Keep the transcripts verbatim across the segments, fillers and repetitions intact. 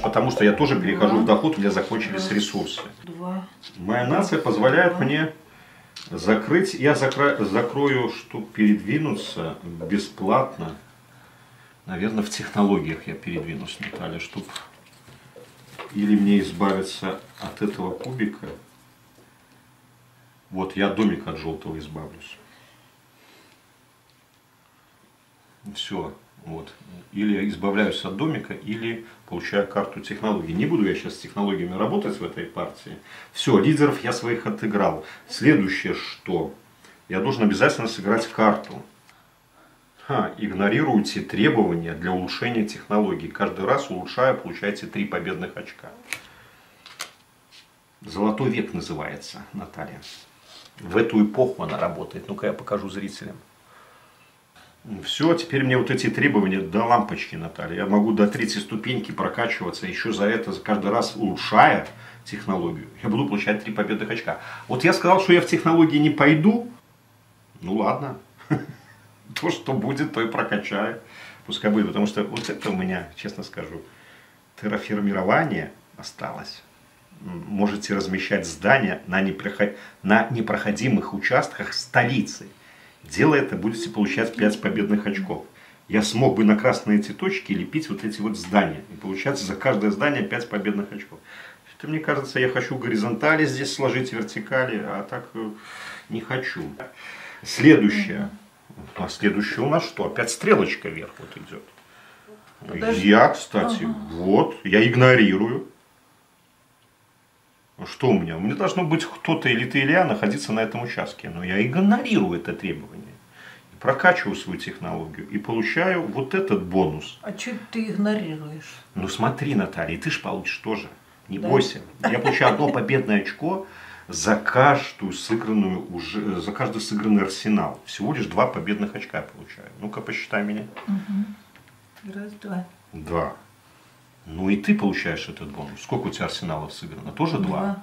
потому что я тоже перехожу Два. в доход, у меня закончились Раз. ресурсы. Два. Моя нация позволяет Два. мне закрыть, я закро... закрою, чтобы передвинуться бесплатно. Наверное, в технологиях я передвинусь, Наталья, чтобы или мне избавиться от этого кубика. Вот, я домик от желтого избавлюсь. Все. Вот. Или я избавляюсь от домика, или получаю карту технологий. Не буду я сейчас с технологиями работать в этой партии. Все, лидеров я своих отыграл. Следующее что? Я должен обязательно сыграть карту. Ха, игнорируйте требования для улучшения технологий. Каждый раз улучшая, получаете три победных очка. Золотой век называется, Наталья. В эту эпоху она работает. Ну-ка я покажу зрителям. Все, теперь мне вот эти требования до лампочки, Наталья. Я могу до третьей ступеньки прокачиваться, еще за это, каждый раз улучшая технологию, я буду получать три победных очка. Вот я сказал, что я в технологии не пойду. Ну ладно. То, что будет, то и прокачаю. Пускай будет, потому что вот это у меня, честно скажу, терраформирование осталось. Можете размещать здания на, непроход... на непроходимых участках столицы. Делая это, будете получать пять победных очков. Я смог бы на красные эти точки лепить вот эти вот здания. И получается за каждое здание пять победных очков. Это, мне кажется, я хочу горизонтали здесь сложить, вертикали, а так не хочу. Следующее. А следующее у нас что? Опять стрелочка вверх вот идет. Подожди. Я, кстати, ага. вот, я игнорирую. Что у меня? У меня должно быть кто-то или ты, или я находиться на этом участке. Но я игнорирую это требование. Прокачиваю свою технологию и получаю вот этот бонус. А что ты игнорируешь? Ну смотри, Наталья, ты же получишь тоже. Не да? бойся. Я получаю одно победное очко за каждую сыгранную уже, за каждый сыгранный арсенал. Всего лишь два победных очка я получаю. Ну-ка, посчитай меня. Угу. Раз, два. Два. Ну и ты получаешь этот бонус. Сколько у тебя арсеналов сыграно? Тоже два? Два.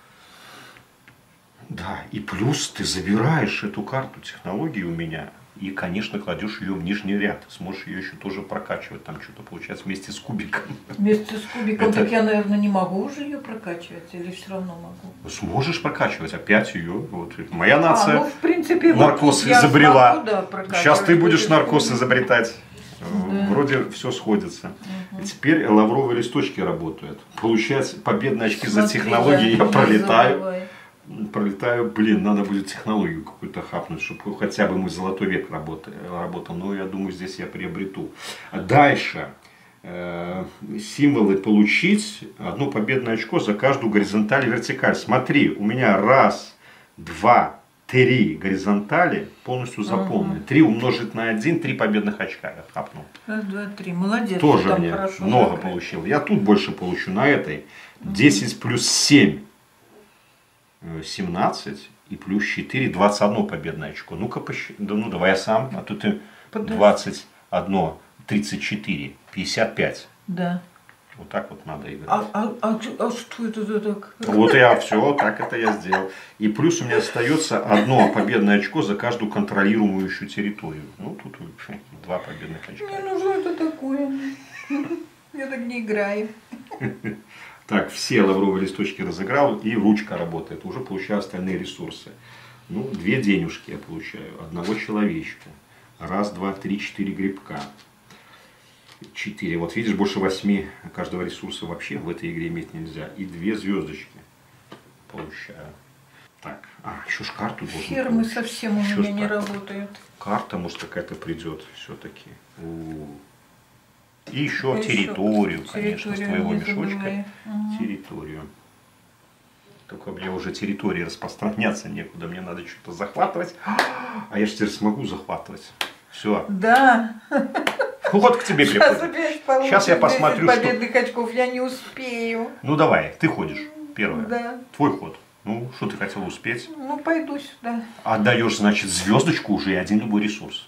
Да, и плюс ты забираешь эту карту технологии у меня и, конечно, кладешь ее в нижний ряд. Сможешь ее еще тоже прокачивать. Там что-то получается вместе с кубиком. Вместе с кубиком, это... так я, наверное, не могу уже ее прокачивать или все равно могу? Сможешь прокачивать опять ее. Вот. Моя нация а, ну, в принципе, наркоз вот изобрела. Смогу, да, сейчас ты будешь наркоз изобретать. Да. Вроде все сходится. Угу. И теперь лавровые листочки работают. Получается победные очки Смотри, за технологии да, я пролетаю. Забывай. Пролетаю, блин, надо будет технологию какую-то хапнуть, чтобы хотя бы мой золотой век работал. Но я думаю, здесь я приобрету. А дальше. Э, символы получить. Одно победное очко за каждую горизонталь и вертикаль. Смотри, у меня раз, два, три горизонтали полностью заполнены. Три угу. умножить на один, три победных очка я хапнул. Раз, два, три. Молодец. Тоже там мне много закрыть. Получил. Я тут больше получу на этой. десять плюс семь. семнадцать и плюс четыре, двадцать одно победное очко. Ну-ка, посчитай. Да, ну давай я сам. А тут ты двадцать одно, тридцать четыре, пятьдесят пять. Да. Вот так вот надо играть. А, а, а, а что это за так? Вот я все, так это я сделал. И плюс у меня остается одно победное очко за каждую контролируемую территорию. Ну, тут два победных очка. Не, ну что это такое? Я так не играю. Так, все лавровые листочки разыграл, и ручка работает. Уже получаю остальные ресурсы. Ну, две денежки я получаю. Одного человечка. Раз, два, три, четыре грибка. Четыре. Вот видишь, больше восьми каждого ресурса вообще в этой игре иметь нельзя. И две звездочки получаю. Так, а, еще ж карту должен Фермы совсем у меня еще не работают. Карта, может, какая-то придет все-таки. И еще территорию, еще, конечно, с твоего мешочка. Угу. Территорию. Только мне уже территории распространяться некуда. Мне надо что-то захватывать. А я же теперь смогу захватывать. Все. Да. Вот к тебе приходит. Сейчас я посмотрю, что... победных очков я не успею. Ну давай, ты ходишь. Первое. Да. Твой ход. Ну, что ты хотела успеть? Ну, пойду сюда. Отдаешь, значит, звездочку уже и один любой ресурс.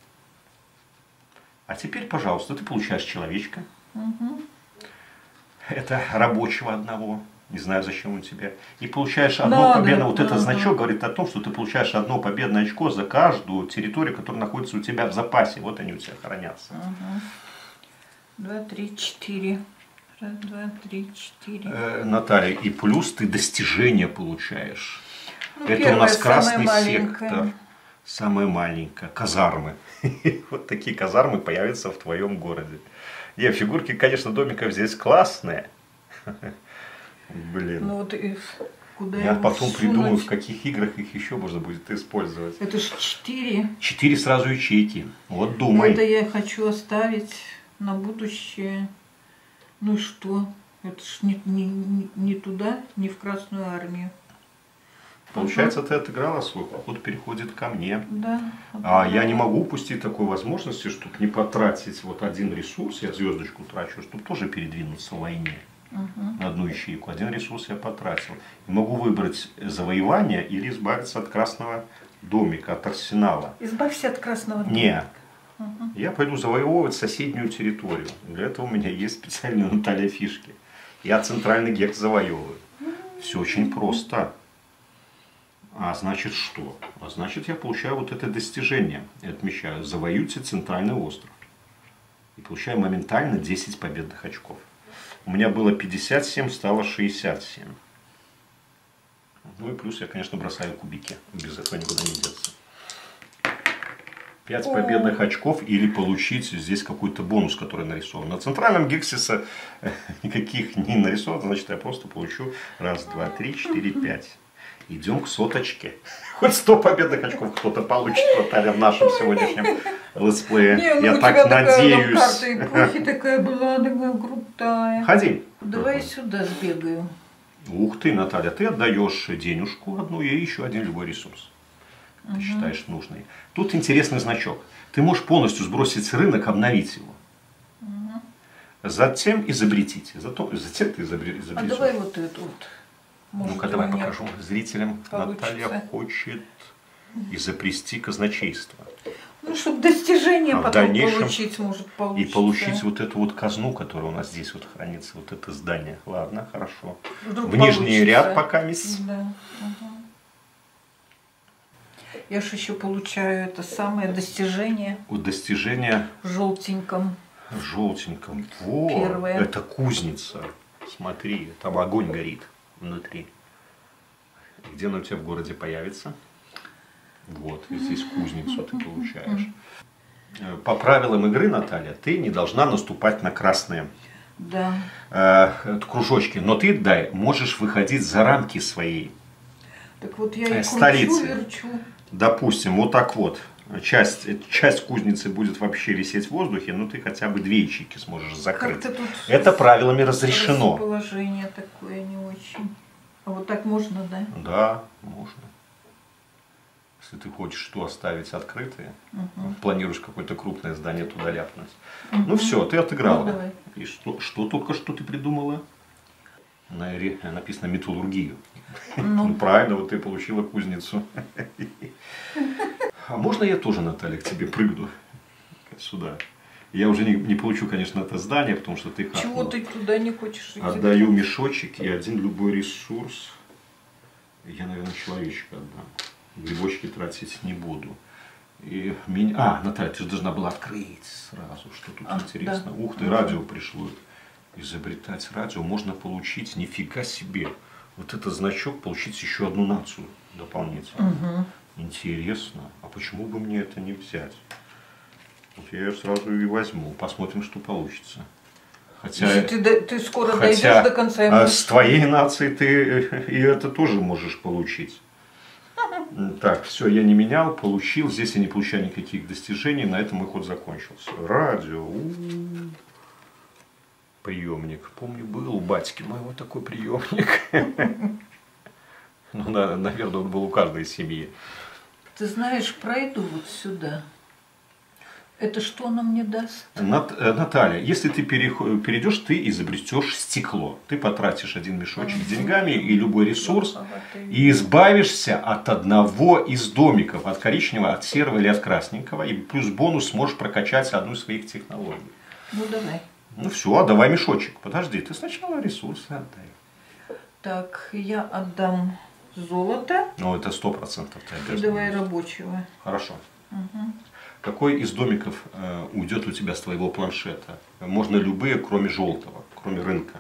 А теперь, пожалуйста, ты получаешь человечка. Угу. Это рабочего одного. Не знаю, зачем он тебе. И получаешь одно да, победное. Да, вот да, этот да. значок говорит о том, что ты получаешь одно победное очко за каждую территорию, которая находится у тебя в запасе. Вот они у тебя хранятся. Угу. Два, три, четыре. Раз, два, три, четыре. Э, Наталья, и плюс ты достижения получаешь. Ну, это первая, у нас красный самая сектор. маленькая. Самая маленькая. Казармы. Вот такие казармы появятся в твоем городе. Не, фигурки, конечно, домиков здесь классные. Блин. Ну вот и куда Я его потом всунуть? придумаю, в каких играх их еще можно будет использовать. Это ж четыре. Четыре сразу ячейки. Вот думай. Это я хочу оставить на будущее. Ну и что? Это ж не, не, не- не туда, не в Красную Армию. Получается, ты отыграла свой ход, переходит ко мне. Да. А я не могу упустить такой возможности, чтобы не потратить вот один ресурс, я звездочку трачу, чтобы тоже передвинуться в войне. Мгм. На одну ячейку. Один ресурс я потратил. И могу выбрать завоевание или избавиться от красного домика, от арсенала. Избавься от красного дома. Не. Мгм. Я пойду завоевывать соседнюю территорию. Для этого у меня есть специальные у Наталья фишки. Я центральный гекс завоевываю. Все очень просто. А значит что? А значит, я получаю вот это достижение. И отмечаю. Завоюйте центральный остров. И получаю моментально десять победных очков. У меня было пятьдесят семь, стало шестьдесят семь. Ну и плюс я, конечно, бросаю кубики. Без этого никуда не деться. пять победных очков или получить здесь какой-то бонус, который нарисован. На центральном гексисе никаких не нарисовано, значит я просто получу раз, два, три, четыре, пять. Идем к соточке. Хоть сто победных очков кто-то получит, Наталья, в нашем сегодняшнем летсплее. Не, ну Я у так тебя такая надеюсь. карта эпохи такая была, такая крутая. Ходи. Давай сюда сбегаю. Ух ты, Наталья, ты отдаешь денежку одну и еще один любой ресурс. Ты Угу. считаешь нужный. Тут интересный значок. Ты можешь полностью сбросить рынок, обновить его. Угу. Затем изобретите. Зато, затем ты изобре- А изобретешь. давай вот эту вот. Может, Ну-ка, у давай меня покажу зрителям. получится. Наталья хочет изобрести казначейство. Ну, чтобы достижение А в потом дальнейшем получить, может, И получится. получить вот эту вот казну, которая у нас здесь вот хранится, вот это здание. Ладно, хорошо. Вдруг В нижний получится. ряд пока месяц. Да. Ага. Я же еще получаю это самое достижение У достижения в желтеньком. в желтеньком. Во, Первое. это кузница. Смотри, там огонь горит внутри. Где она у тебя в городе появится? Вот, и здесь кузницу ты получаешь. Э, По правилам игры, Наталья, ты не должна наступать на красные Да. э, кружочки, но ты, дай, можешь выходить за рамки своей. Так вот я Э, и столицы. кручу, верчу. Допустим, вот так вот. Часть, часть кузницы будет вообще висеть в воздухе, но ты хотя бы две ячейки сможешь закрыть. Как-то тут Это правилами разрешено. Положение такое не очень. А вот так можно, да? Да, можно. Если ты хочешь что оставить открытое, Угу. планируешь какое-то крупное здание туда ляпнуть. Мгм. Ну все, ты отыграла. Ну, давай. И что, что только что ты придумала? На ре- написано металлургию. Ну, Ну, правильно, вот ты получила кузницу. А можно я тоже, Наталья, к тебе прыгну? Сюда. Я уже не, не получу, конечно, это здание, потому что ты чего хакнула. ты туда не хочешь идти? Отдаю мешочек и один любой ресурс. Я, наверное, человечка отдам. Грибочки тратить не буду. И меня... А, Наталья, ты же должна была открыть сразу, что тут А, интересно. да. Ух ты, радио пришло. Изобретать радио можно получить, нифига себе. Вот этот значок, получить еще одну нацию дополнительно. Угу. Интересно. А почему бы мне это не взять? Вот я ее сразу и возьму. Посмотрим, что получится. Хотя... Если ты, до- ты скоро Хотя дойдешь до конца, я а могу- с твоей нацией ты и это тоже можешь получить. Так, все, я не менял, получил. Здесь я не получаю никаких достижений. На этом мой ход закончился. Радио. У-у-у. Приемник. Помню, был у батьки моего такой приемник. Ну, на- наверное, он был у каждой семьи. Ты знаешь, пройду вот сюда. Это что она мне даст? Нат- э, Наталья, если ты перехо- перейдешь, ты изобретешь стекло. Ты потратишь один мешочек с деньгами и любой ресурс. И избавишься от одного из домиков, от коричневого, от серого или от красненького. И плюс бонус сможешь прокачать одну из своих технологий. Ну давай. Ну все, давай мешочек. Подожди, ты сначала ресурсы отдай. Так, я отдам золото Ну это сто процентов ты и обязан. давай рабочего. Хорошо. Угу. Какой из домиков э, уйдет у тебя с твоего планшета? Можно любые, кроме желтого. кроме рынка.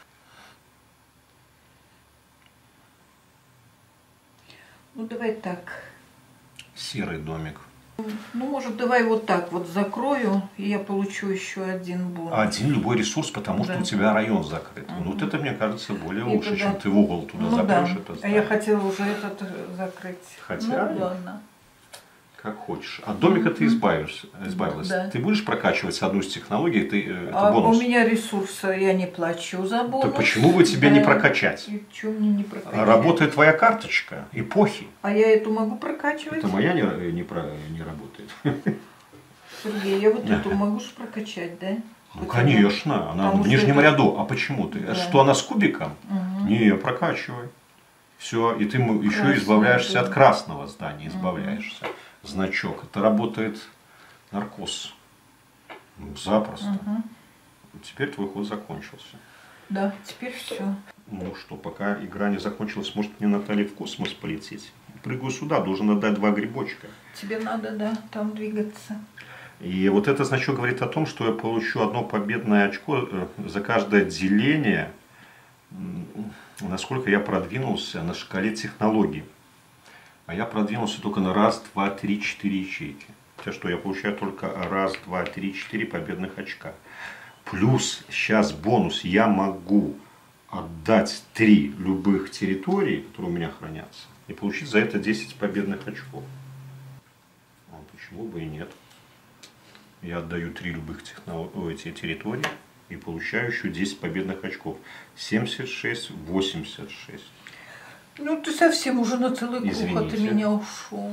Ну давай так. Серый домик. Ну, может, давай вот так вот закрою, и я получу еще один бонус. Один любой ресурс, потому да. что у тебя район закрыт. Угу. Вот это, мне кажется, более и лучше, туда... чем ты в угол туда ну, запрешь. Да. Это а я хотела уже этот закрыть. Хотя, ну, ладно. Как хочешь. От домика mm-hmm. ты избавишься, избавилась. Да. Ты будешь прокачивать одну из технологий, ты, это а бонус. У меня ресурсы, я не плачу за бонус. Да почему бы тебе да. не прокачать? И что мне не прокачать? Работает твоя карточка эпохи. А я эту могу прокачивать? Это моя не, не, не работает. Сергей, я вот эту могу же прокачать, да? Ну конечно, она в нижнем ряду. А почему ты? Что она с кубиком? Не, прокачивай. Все, и ты еще избавляешься от красного здания, избавляешься. Значок. Это работает наркоз. Ну, запросто. Угу. Теперь твой ход закончился. Да, теперь все. Ну что, пока игра не закончилась, может мне Наталья в космос полететь? Прыгаю сюда, должен отдать два грибочка. Тебе надо, да, там двигаться. И вот этот значок говорит о том, что я получу одно победное очко за каждое деление, насколько я продвинулся на шкале технологий. А я продвинулся только на раз, два, три, четыре ячейки. Хотя что, я получаю только раз, два, три, четыре победных очка. Плюс сейчас бонус. Я могу отдать три любых территорий, которые у меня хранятся, и получить за это десять победных очков. А почему бы и нет? Я отдаю три любых технолог... эти территории и получаю еще десять победных очков. семьдесят шесть, восемьдесят шесть. Ну ты совсем уже на целый круг Извините. от меня ушел.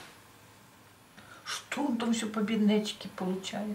Что он там все победные очки получает?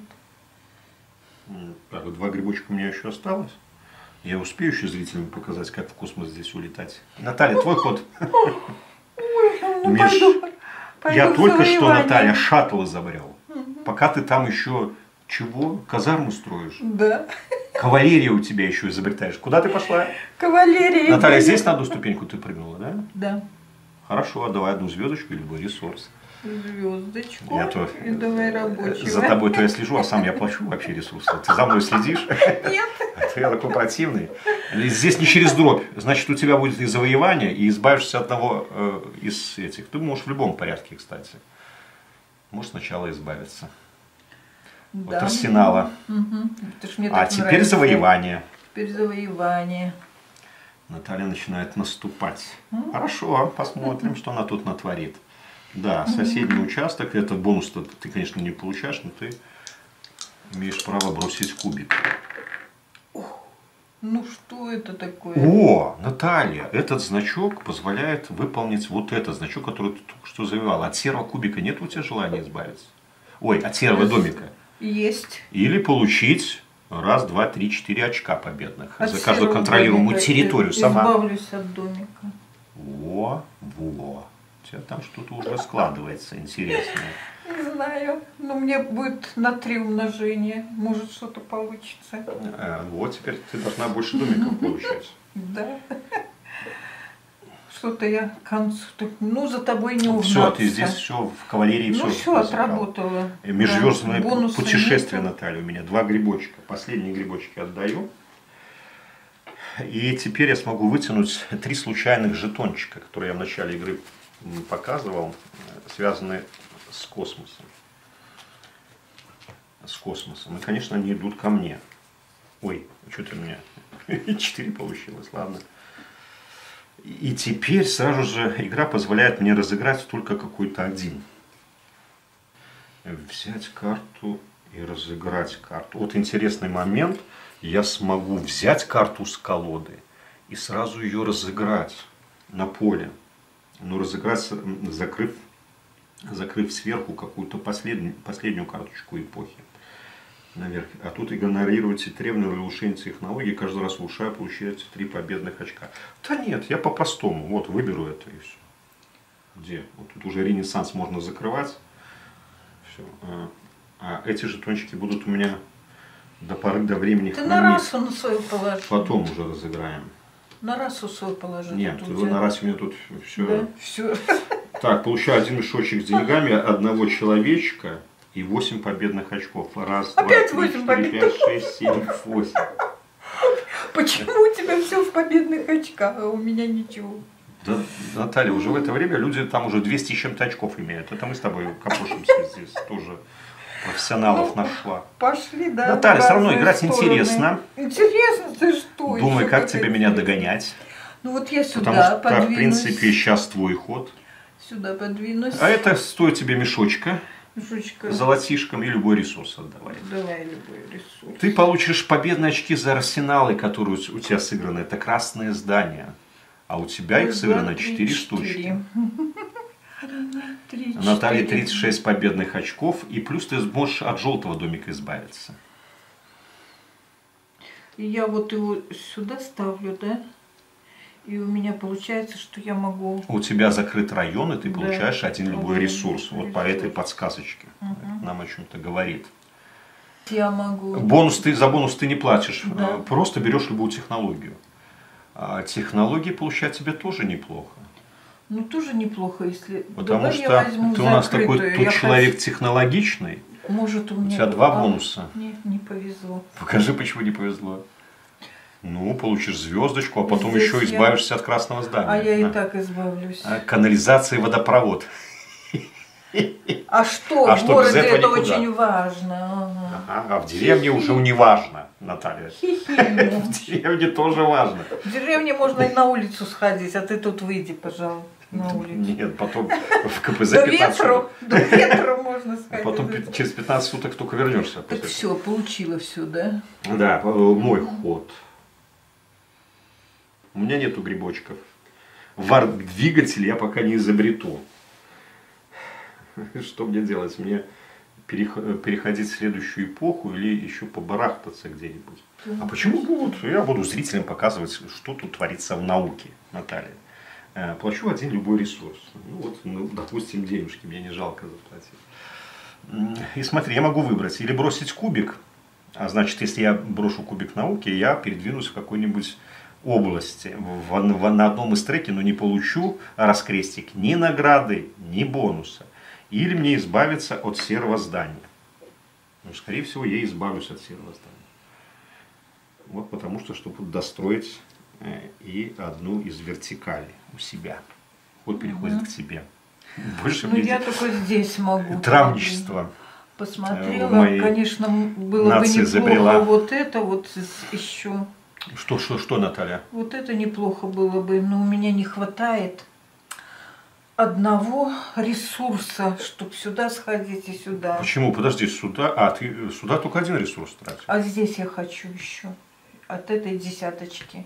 Так, два грибочка у меня еще осталось. Я успею еще зрителям показать, как в космос здесь улетать. Наталья, твой ход. Ой, ну Миш, пойду, пойду я только завоевание. что, Наталья, шаттл изобрел. Угу. Пока ты там еще чего? Казарму строишь? Да. Кавалерию у тебя еще изобретаешь. Куда ты пошла? Кавалерия. Наталья, здесь на одну ступеньку ты прыгнула, да? Да. Хорошо, давай одну звездочку и любой ресурс. Звездочку. Я то, и давай рабочего. За тобой то я слежу, а сам я плачу вообще ресурсы. Ты за мной следишь? Нет. А я такой противный. Здесь не через дробь. Значит, у тебя будет и завоевание, и избавишься от одного э, из этих. Ты можешь в любом порядке, кстати. Можешь сначала избавиться. Да. От арсенала. Угу. А теперь нравится. Завоевание. Теперь завоевание. Наталья начинает наступать. Mm-hmm. Хорошо, посмотрим, что она тут натворит. Да, соседний mm-hmm. участок, это бонус-то ты, конечно, не получаешь, но ты имеешь право бросить кубик. Ох, ну что это такое? О, Наталья, этот значок позволяет выполнить вот этот значок, который ты только что завоевал. От серого кубика нет у тебя желания избавиться? Ой, от серого Есть. домика. Есть. Или получить раз, два, три, четыре очка победных. От за каждую контролируемую территорию. Сама. Избавлюсь от домика. Во, во. У тебя там что-то уже складывается интересное. Не знаю. Но мне будет на три умножения. Может, что-то получится. А, вот теперь ты должна больше домиков получать. Да. Что-то я к концу. Ну, за тобой не угнаться. Все, ты здесь все в кавалерии ну, все. все отработала. Межзвездное да. путешествие, Наталья, у меня два грибочка. Последние грибочки отдаю. И теперь я смогу вытянуть три случайных жетончика, которые я в начале игры показывал, связанные с космосом. С космосом. И, конечно, они идут ко мне. Ой, что-то у меня четыре получилось, ладно. И теперь сразу же игра позволяет мне разыграть только какой-то один. Взять карту и разыграть карту. Вот интересный момент. Я смогу взять карту с колоды и сразу ее разыграть на поле. Но разыграть, закрыв, закрыв сверху какую-то последнюю, последнюю карточку эпохи. Наверх. А тут игнорируете требования для улучшения технологии, каждый раз улучшая, получаете три победных очка. Да нет, я по-простому, вот выберу это и все. Где? Вот тут уже ренессанс можно закрывать. Все. А, а эти жетончики будут у меня до поры до времени Ты на расу на свою положи. Потом уже разыграем. На расу свою положи. Нет, вы на расе у меня тут все. Да, все. Так, получаю один мешочек с деньгами, одного человечка. И восемь победных очков. Раз, Опять два, три, четыре, пять, шесть, семь, восемь. Почему у тебя все в победных очках, а у меня ничего? Да, Наталья, уже в это время люди там уже двести с чем-то очков имеют. Это мы с тобой копошимся здесь тоже. Профессионалов ну, нашла. Пошли, да. Наталья, все равно играть стороны. интересно. Интересно, ты что? Думай, как тебе меня догонять. Ну вот я сюда Потому что, подвинусь. в принципе, сейчас твой ход. Сюда подвинусь. А это стоит тебе мешочка. Мешочка. Золотишком и любой ресурс отдавай. Давай любой ресурс. Ты получишь победные очки за арсеналы, которые у тебя сыграны. Это красные здания. А у тебя их сыграно четыре штучки. Наталья тридцать шесть победных очков. И плюс ты сможешь от желтого домика избавиться. И я вот его сюда ставлю, да? И у меня получается, что я могу... У тебя закрыт район, и ты да. получаешь один любой ресурс. ресурс. Вот по этой подсказочке. Угу. Нам о чем-то говорит. Я могу... Бонус ты, за бонус ты не платишь. Да. Просто берешь любую технологию. А технологии получать тебе тоже неплохо. Ну, тоже неплохо, если... Потому Давай что ты у нас такой тут человек хочу... технологичный. Может, у меня... У тебя два бонуса. Нет, не повезло. Покажи, почему не повезло. Ну, получишь звездочку, а потом Здесь еще я... избавишься от красного здания. А я да. и так избавлюсь. А, канализация и водопровод. А что? А в что, городе это никуда. Очень важно. Ага. Ага, а в деревне уже не важно, Наталья. В деревне тоже важно. В деревне можно и на улицу сходить, а ты тут выйди, пожалуйста, на улицу. Нет, потом в ка пэ зэ до ветру, до ветру можно сходить. Потом через пятнадцать суток только вернешься. Так все, получила все, да? Да, мой ход. У меня нету грибочков. Варп-двигатель я пока не изобрету. Что мне делать? Мне переходить в следующую эпоху или еще побарахтаться где-нибудь? А почему будут? Я буду зрителям показывать, что тут творится в науке, Наталья. Плачу один любой ресурс. Ну вот, ну, допустим, денежки, мне не жалко заплатить. И смотри, я могу выбрать или бросить кубик. А значит, если я брошу кубик науки, я передвинусь в какой-нибудь области, в, в, на одном из треки, но не получу раскрестик ни награды, ни бонуса. Или мне избавиться от серого здания. Ну, скорее всего, я избавлюсь от серого здания. Вот потому что, чтобы достроить э, и одну из вертикалей у себя. Вот переходит угу. к тебе. Больше ну, я только здесь могу. Травничество. Посмотрела, конечно, было бы неплохо забрела. Вот это вот еще. Что, что, что, Наталья? Вот это неплохо было бы, но у меня не хватает одного ресурса, чтобы сюда сходить и сюда. Почему? Подожди, сюда, а ты сюда только один ресурс тратишь? А здесь я хочу еще от этой десяточки.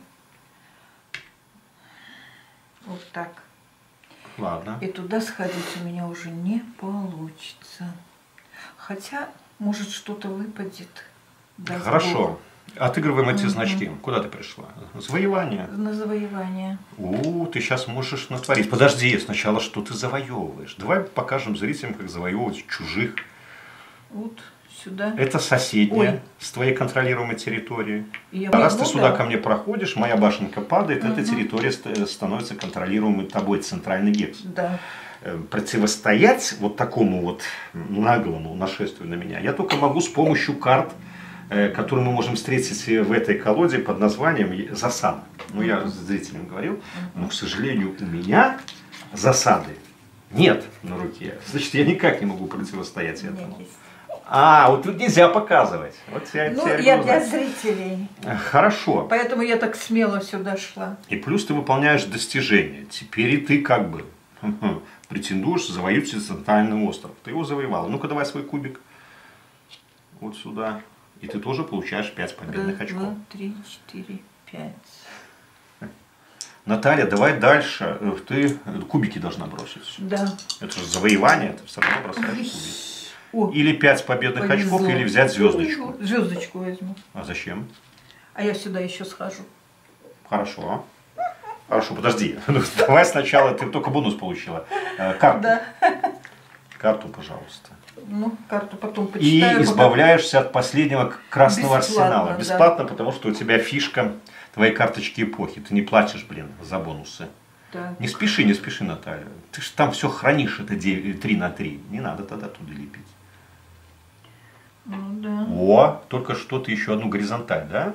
Вот так. Ладно. И туда сходить у меня уже не получится. Хотя, может, что-то выпадет. Хорошо. Бог. Отыгрываем эти угу. значки. Куда ты пришла? Завоевание. На завоевание. У, ты сейчас можешь натворить. Подожди, сначала что ты завоевываешь. Давай покажем зрителям, как завоевывать чужих. Вот сюда. Это соседняя Ой. с твоей контролируемой территории. Я Раз могу, ты сюда да? ко мне проходишь, моя башенка падает, угу. эта территория становится контролируемой тобой, центральный гекс. Да. Противостоять вот такому вот наглому нашествию на меня я только могу с помощью карт, которые мы можем встретить в этой колоде под названием «Засада». Ну, я с зрителям говорил, но, к сожалению, у меня засады нет на руке. Значит, я никак не могу противостоять этому. А, вот тут нельзя показывать. Вот я, ну, я для зрителей. Хорошо. Поэтому я так смело сюда шла. И плюс ты выполняешь достижения. Теперь и ты как бы претендуешь завоевать центральный остров. Ты его завоевал. Ну-ка, давай свой кубик. Вот сюда. И ты тоже получаешь пять победных Раз, очков. Два, три, четыре, пять. Наталья, давай дальше. Ты кубики должна бросить. Да. Это же завоевание, ты все равно бросаешь кубики. О, или пять победных повезло. очков, или взять звездочку. Звездочку возьму. А зачем? А я сюда еще схожу. Хорошо. Хорошо, подожди. Давай сначала, ты только бонус получила. Карту. Да. Карту, пожалуйста. Ну, карту потом почитаю. И избавляешься пока... от последнего красного Бесплатно, арсенала. Бесплатно, да. потому что у тебя фишка твоей карточки эпохи. Ты не платишь, блин, за бонусы. Так. Не спеши, не спеши, Наталья. Ты же там все хранишь, это три на три. Не надо тогда туда лепить. Ну, да. О, только что ты еще одну горизонталь, да?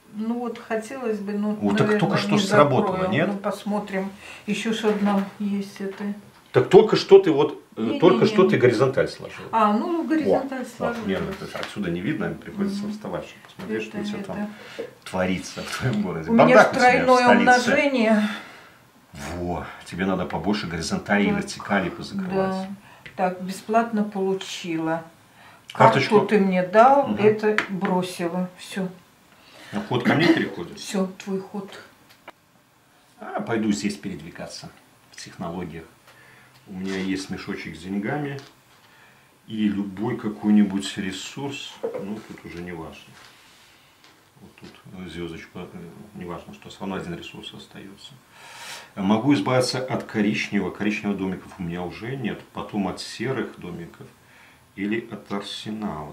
Ну вот хотелось бы, но Вот так наверное, только что не сработало, закрою. нет? Ну посмотрим. Еще ж одна есть это. Так только что ты вот, Не, только не, что не. ты горизонталь сложил. А, ну горизонталь Вот, сложила. мне отсюда не видно, приходится Мгм. вставать, чтобы посмотреть, что у тебя Это, там творится в твоем городе. У меня Бардак ж у тебя в тройное столице. умножение. Во, тебе надо побольше горизонтали и Так, вертикали позакрывать. Да. Так, бесплатно получила. Карточку? Карту ты мне дал, Мгм. это бросила. Все, Ну, ход ко мне переходит. все, твой ход. А, пойду здесь передвигаться в технологиях. У меня есть мешочек с деньгами и любой какой-нибудь ресурс, ну тут уже не важно. Вот тут звездочка, не важно, что все равно один ресурс остается. Могу избавиться от коричневого. Коричневых домиков у меня уже нет. Потом от серых домиков или от арсенала.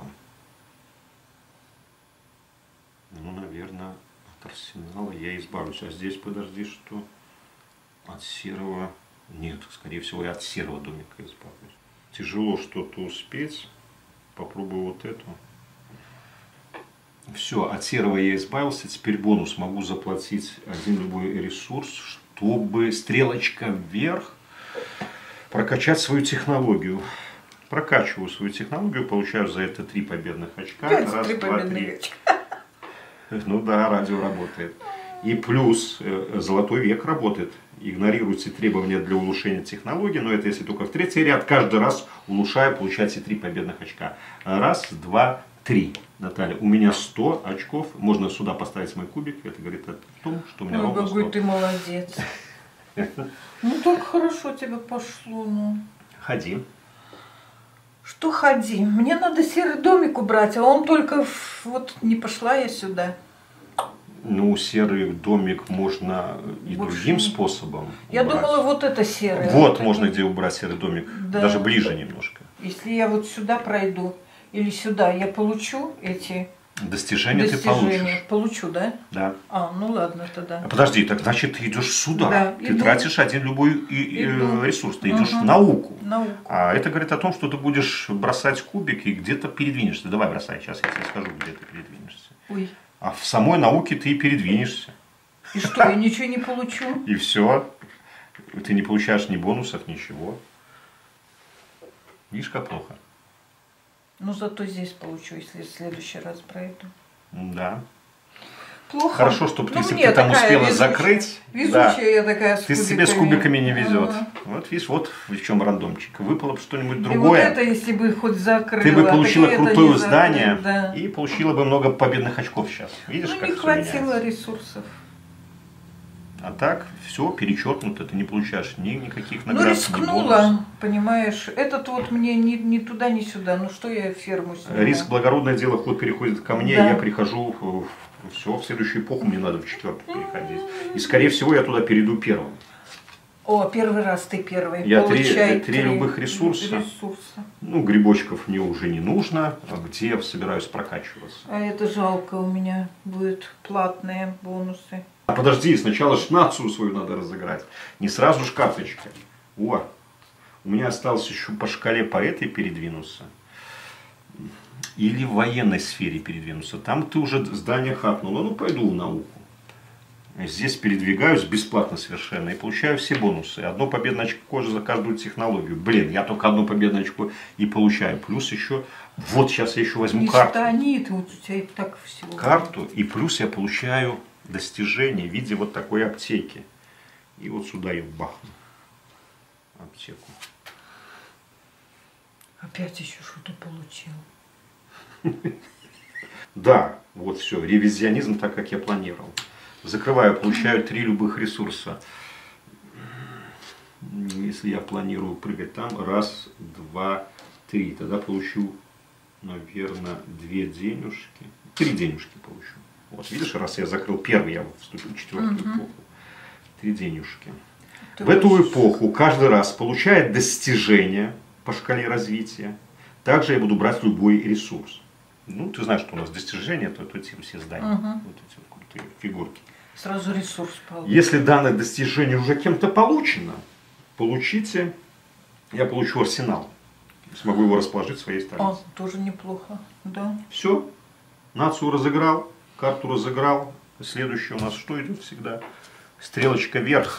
Ну, наверное, от арсенала я избавлюсь. А здесь, подожди, что от серого... Нет, скорее всего, я от серого домика избавлюсь. Тяжело что-то успеть. Попробую вот эту. Все, от серого я избавился. Теперь бонус. Могу заплатить один любой ресурс, чтобы стрелочка вверх прокачать свою технологию. Прокачиваю свою технологию, получаю за это три победных очка. Опять Раз, три два, победных три. очка. Ну да, радио работает. И плюс э, золотой век работает. Игнорируйте требования для улучшения технологий, но это если только в третий ряд. Каждый раз улучшая, получаете три победных очка. Раз, два, три. Наталья, у меня сто очков. Можно сюда поставить мой кубик. Это говорит о том, что у меня Ой, ровно какой сто. ты молодец. Ну так хорошо тебе пошло, ну. Ходи. Что ходи? Мне надо серый домик убрать, а он только в- вот не пошла я сюда. Ну, серый домик можно и Больше другим не- способом Я убрать. думала, вот это серое. Вот можно где убрать серый домик. Да. Даже ближе немножко. Если я вот сюда пройду или сюда, я получу эти Достижения, ты достижения. получишь. Получу, да? Да. А, ну ладно тогда. А подожди, так значит ты идешь сюда. Да, ты иду. тратишь один любой и- и, э, Иду. ресурс. Ты идешь Ага. в науку. Науку. А это говорит о том, что ты будешь бросать кубик и где-то передвинешься. Давай бросай, сейчас я тебе скажу, где ты передвинешься. Ой. А в самой науке ты и передвинешься. И что, я ничего не получу? И все. Ты не получаешь ни бонусов, ничего. Видишь, как плохо? Ну зато здесь получу, если в следующий раз пройду. Да. Плохо. Хорошо, чтобы ты, Ну, если бы мне ты там такая успела везучая. закрыть. Везучая да. я такая с Ты себе с кубиками не везет. Ага. Вот видишь, вот в чем рандомчик. Выпало бы что-нибудь И вот другое. это, если бы хоть закрыла. Ты бы так получила и это крутое не здание закрыть, да. и получила бы много победных очков сейчас. Видишь, Ну, как не всё хватило меняется. ресурсов. А так все перечеркнуто, ты не получаешь ни никаких Ну, наград, ни рискнула, бонусов. понимаешь. Этот вот мне ни, ни туда, ни сюда. Ну, что я ферму сниму? Риск благородное дело, ход переходит ко мне, Да. я прихожу в, все, в следующую эпоху мне надо в четвертую переходить. И скорее всего я туда перейду первым. О, первый раз ты первый. Я три- Получай три любых ресурса. ресурса. Ну, грибочков мне уже не нужно, а где я собираюсь прокачиваться. А это жалко, у меня будут платные бонусы. А подожди, сначала ж нацию свою надо разыграть. Не сразу ж карточка. О, у меня осталось еще по шкале по этой передвинуться. Или в военной сфере передвинуться. Там ты уже здание хапнула. Ну, пойду в науку. Здесь передвигаюсь бесплатно совершенно и получаю все бонусы. Одно победное очко за каждую технологию. Блин, я только одно победное очко и получаю. Плюс еще, вот сейчас я еще возьму Не карту. станет, вот у тебя и так всего. Карту, и плюс я получаю достижение в виде вот такой аптеки. И вот сюда я бахну. Аптеку. Опять еще что-то получил. Да, вот все, ревизионизм так, как я планировал. Закрываю, получаю три любых ресурса. Если я планирую прыгать там, раз, два, три, тогда получу, наверное, две денежки. Три денежки получу. Вот видишь, раз я закрыл первый, я вступил в четвертую Мгм. эпоху. Три денежки. Ты В эту можешь- эпоху каждый раз получает достижение по шкале развития. Также я буду брать любой ресурс. Ну, ты знаешь, что у нас достижения, то, то эти все здания, Мгм. вот эти вот крутые фигурки. Сразу ресурс получил. Если данное достижение уже кем-то получено, получите, я получу арсенал. Смогу его расположить в своей О, столице. тоже неплохо, да. Все, нацию разыграл, карту разыграл, Следующее у нас что идет всегда? Стрелочка вверх.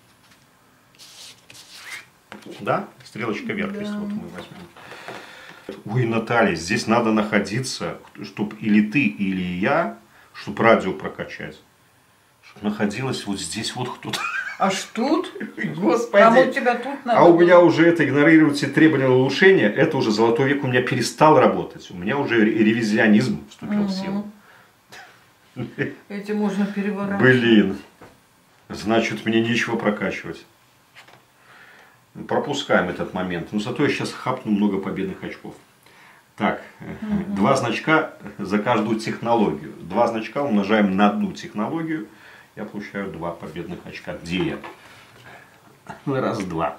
Да? Стрелочка вверх, Да. если вот мы возьмем. Ой, Наталья, здесь надо находиться, чтобы или ты, или я, чтобы радио прокачать. Чтобы находилось вот здесь вот кто-то. Аж тут? Господи. А вот тебя тут надо. А у меня уже это игнорировать все требования улучшения, это уже золотой век у меня перестал работать. У меня уже ревизионизм вступил Угу. в силу. Эти можно переворачивать. Блин. Значит, мне нечего прокачивать. Пропускаем этот момент. Но зато я сейчас хапну много победных очков. Так, угу. Два значка за каждую технологию. Два значка умножаем на одну технологию. Я получаю два победных очка. Где я? Раз, два.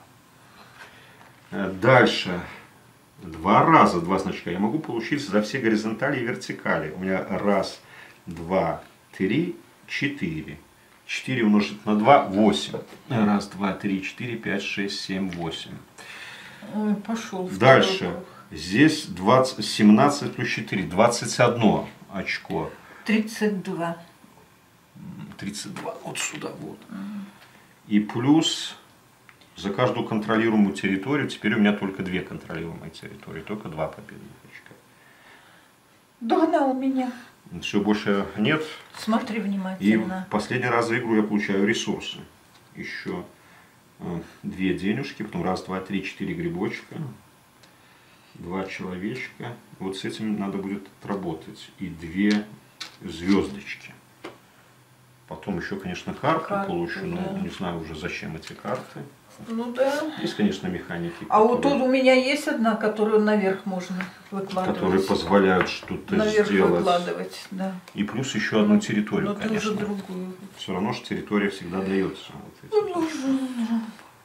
Дальше. Два раза два значка я могу получить за все горизонтали и вертикали. У меня раз, два, три, четыре. четыре умножить на два, восемь. Раз, два, три, четыре, пять, шесть, семь, восемь. Ой, пошел. Дальше. Здесь двадцать, семнадцать плюс четыре. двадцать одно очко. тридцать два. тридцать два. Вот сюда вот. И плюс за каждую контролируемую территорию. Теперь у меня только две контролируемые территории. Только два победных очка. Догнал меня. Все, больше нет. Смотри И внимательно. последний раз за игру я получаю ресурсы. Еще э, две денежки, потом раз, два, три, четыре грибочка, два человечка. Вот с этим надо будет отработать. И две звездочки. Потом еще, конечно, карту Карту, получу, да. но не знаю уже зачем эти карты. Ну да. Есть, конечно, механики, А которые, вот тут у меня есть одна, которую наверх можно выкладывать. которые позволяют что-то наверх сделать. выкладывать, да. И плюс еще одну Но- территорию, но ты конечно. уже другую. Все равно же территория всегда дается. Вот этим.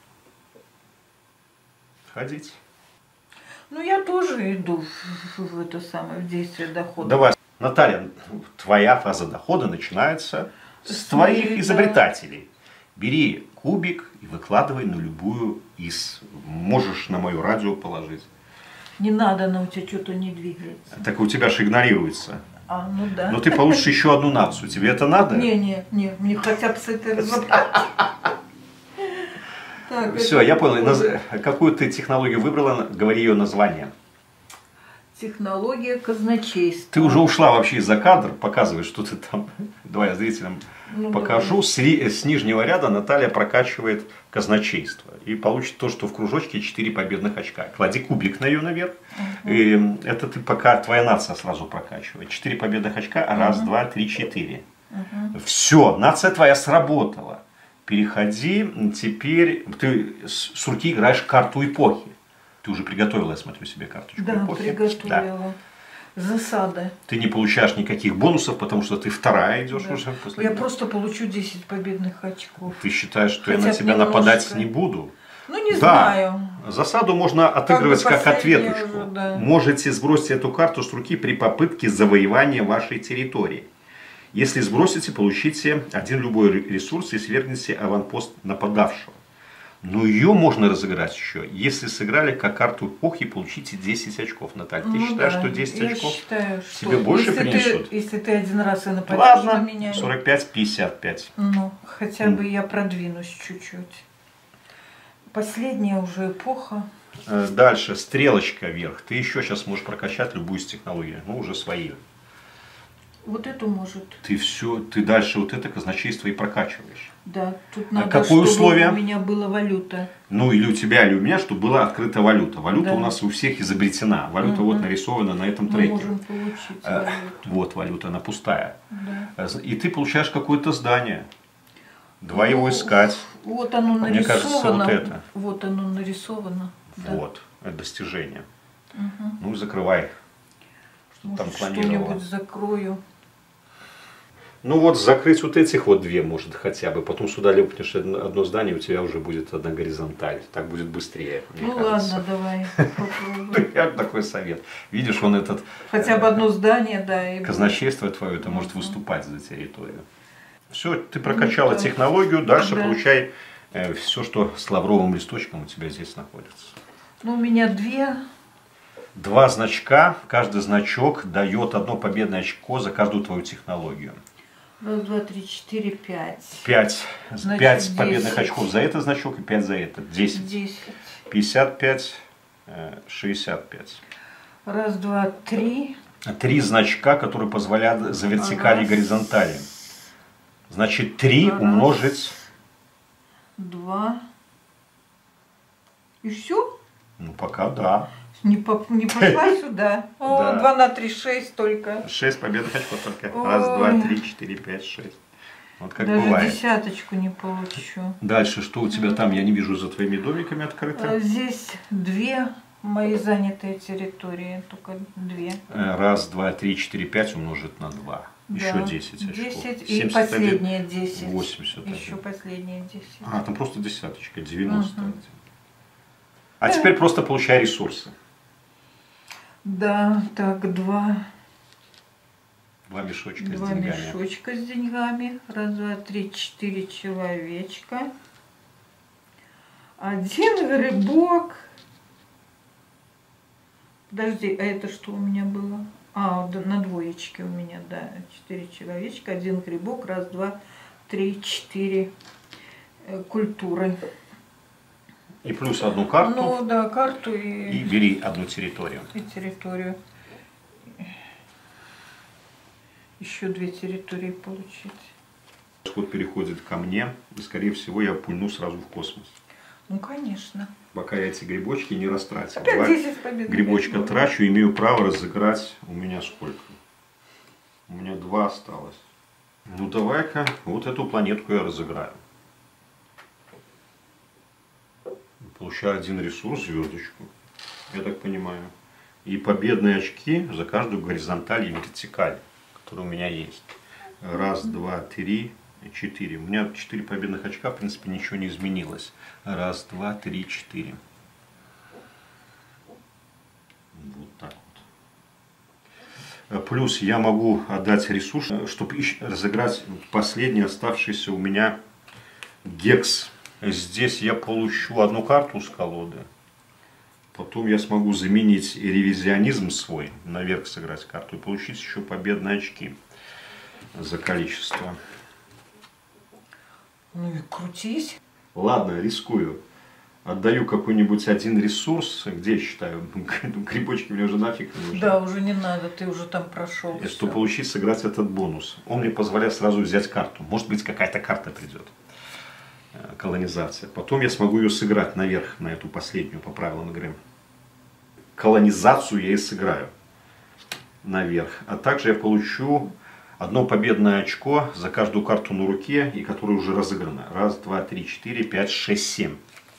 Ходить. Ну я тоже иду в, в это самое, в действие дохода. Давай, Наталья, твоя фаза дохода начинается с, С твоих моей, да. изобретателей. Бери кубик и выкладывай на любую из. Можешь на мое радио положить. Не надо, но у тебя что-то не двигается. Так у тебя же игнорируется. А, ну да. Но ты получишь еще одну нацию. Тебе это надо? Не, не, не, мне хотя бы с этой разобраться. Так, Все, это я понял. уже Наз- Какую ты технологию выбрала, говори ее название. Технология казначейства. Ты уже ушла вообще из-за кадр, показывай, что ты там. Давай я зрителям Ну, покажу. С, ли- с нижнего ряда Наталья прокачивает казначейство. И получит то, что в кружочке четыре победных очка. Клади кубик на ее наверх. Угу. И это ты пока твоя нация сразу прокачивает. четыре победных очка. Раз, Угу. два, три, четыре. Угу. Все, нация твоя сработала. Переходи, теперь ты с руки играешь карту эпохи. Ты уже приготовила, я смотрю, себе карточку Да, эпохи. Да. приготовила. Засада. Ты не получаешь никаких бонусов, потому что ты вторая идешь Да. уже после Я меня. просто получу десять победных очков. Ты считаешь, что Хотя я на бы тебя немножко. нападать не буду? Ну, не Да. знаю. Засаду можно отыгрывать Как бы как, последнее ответочку. уже, да. Можете сбросить эту карту с руки при попытке завоевания вашей территории. Если сбросите, получите один любой ресурс и свергнете аванпост нападавшего. Но ее можно разыграть еще. Если сыграли как карту эпохи, получите десять очков. Наталья, ты Ну считаешь, да, что десять я очков считаю, что тебе больше если принесут? Ты, если ты один раз и нападешь на Ладно, меня, сорок пять пятьдесят пять. ну, хотя бы я продвинусь чуть-чуть. Последняя уже эпоха. Э, Дальше, стрелочка вверх. Ты еще сейчас можешь прокачать любую из технологий. Ну, уже свои. Вот эту может. Ты все, ты дальше вот это казначейство и прокачиваешь. Да, тут надо, какое чтобы условие? у меня была валюта. Ну, или у тебя, или у меня, чтобы была открыта валюта. Валюта Да. у нас у всех изобретена. Валюта Мгм. вот нарисована на этом Мы треке. можем получить Э, валюту. Вот валюта, она пустая. Да. Э, И ты получаешь какое-то здание. Два Ну, его искать. Вот оно Мне нарисовано. кажется, вот это. Вот оно нарисовано. Да. Вот, это достижение. Мгм. Ну, закрывай. Что ты там Может, планировала. что-нибудь закрою. Ну вот закрыть вот этих вот две, может, хотя бы. Потом сюда лепнешь одно одно здание, у тебя уже будет одна горизонталь. Так будет быстрее, мне Ну кажется. ладно, давай попробуем. Я такой совет. Видишь, он этот Хотя бы одно здание, да. И казначейство твое, это может Мгм. выступать за территорию. Все, ты прокачала Ну, да. технологию, дальше Да. получай все, что с лавровым листочком у тебя здесь находится. Ну, у меня две. Два значка, каждый значок дает одно победное очко за каждую твою технологию. Раз, два, три, четыре, пять. пять. Значит, пять победных десять. очков за этот значок и пять за этот. десять. десять. пятьдесят пять, шестьдесят пять. Раз, два, три. Три значка, которые позволяют за вертикали и Раз. горизонтали. Значит, три Раз. умножить... Два. И все? Ну, пока да. Не, по, не пошла сюда. О, Да. два на три, шесть только. шесть победных очков только. Ой. Раз, два, три, четыре, пять, шесть. Вот как Даже бывает. десяточку не получу. Дальше, что у тебя там? Я не вижу за твоими домиками А открыто. здесь две мои занятые территории. Только две. Э, Раз, два, три, четыре, пять умножить на два. Еще Да. десять очков. десять и семьдесят один. последние десять. восемьдесят один. Еще последние десять. А, там просто десяточка. девяносто один. Мгм. А теперь просто получай ресурсы. Да, так, два. Два мешочка Два с деньгами. мешочка с деньгами. Раз, два, три, четыре человечка. Один грибок. Подожди, а это что у меня было? А, да, на двоечке у меня, да. Четыре человечка, один грибок. Раз, два, три, четыре э, культуры. И плюс одну карту. Ну да, карту И и, бери одну территорию. и территорию. Еще две территории получить. Расход переходит ко мне. И, скорее всего, я пульну сразу в космос. Ну, конечно. Пока я эти грибочки не растратил. Опять Два десять побед. грибочка трачу, имею право разыграть. У меня сколько? У меня два осталось. Ну давай-ка вот эту планетку я разыграю. Получаю один ресурс, звездочку. Я так понимаю. И победные очки за каждую горизонталь и вертикаль, которые у меня есть. Раз, два, три, четыре. У меня четыре победных очка, в принципе, ничего не изменилось. Раз, два, три, четыре. Вот так вот. Плюс я могу отдать ресурс, чтобы разыграть последний оставшийся у меня гекс. Здесь я получу одну карту с колоды. Потом я смогу заменить ревизионизм свой, наверх сыграть карту и получить еще победные очки за количество. Ну и крутись. Ладно, рискую. Отдаю какой-нибудь один ресурс. Где я считаю? Грибочки мне уже нафиг не нужны. Да, уже не надо, ты уже там прошел. И чтобы получить, сыграть этот бонус. Он мне позволяет сразу взять карту. Может быть, какая-то карта придет. Колонизация. Потом я смогу ее сыграть наверх, на эту последнюю, по правилам игры. Колонизацию я и сыграю наверх. А также я получу одно победное очко за каждую карту на руке, и которая уже разыграна. Раз, два, три, четыре, пять, шесть, семь.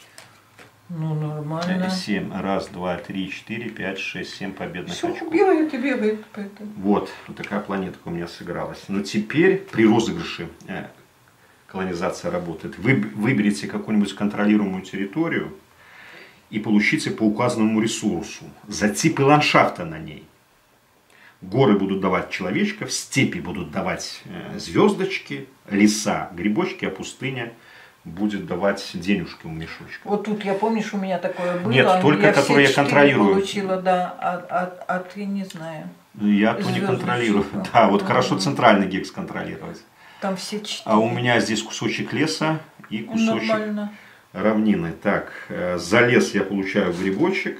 Ну, нормально. Семь. Раз, два, три, четыре, пять, шесть, семь победных Все очков. бегает и бегает. Поэтому. Вот, вот такая планетка у меня сыгралась. Но теперь при розыгрыше э, колонизация работает. Вы выберите какую-нибудь контролируемую территорию и получите по указанному ресурсу за типы ландшафта на ней. Горы будут давать человечков, степи будут давать э, звездочки, леса, грибочки, а пустыня будет давать денежки в мешочках. Вот тут, я помнишь, у меня такое было. Нет, только я которые я все четыре контролирую. получила, да, а, а, а ты не знаю. Я то не Звездочки. контролирую. Да, вот Ага. хорошо центральный гекс контролировать. Там все четыре. А у меня здесь кусочек леса и кусочек Нормально. равнины. Так, э, за лес я получаю грибочек.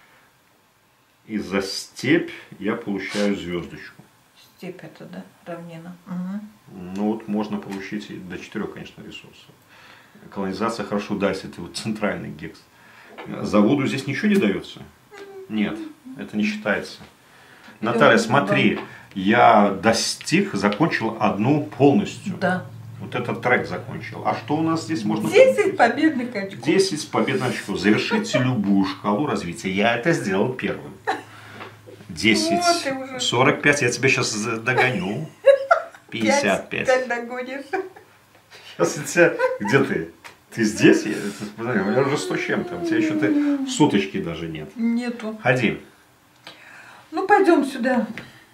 И за степь я получаю звездочку. Степь это, да, равнина. Угу. Ну вот можно получить и до четырех, конечно, ресурсов. Колонизация хорошо дальше, это вот центральный гекс. За воду здесь ничего не дается? Нет, это не считается. Наталья, смотри, я достиг, закончил одну полностью. Да. Вот этот трек закончил. А что у нас здесь можно? десять победных очков. десять победных очков. Завершите любую шкалу развития. Я это сделал первым. десять, Вот ты уже. сорок пять, я тебя сейчас догоню. пятьдесят пять. Пять догонишь. Сейчас я тебя... Где ты? Ты здесь? Я... Посмотри, у меня уже сто с чем-то. У тебя еще ты соточки даже нет. Нету. Ходи. Ну, пойдем сюда.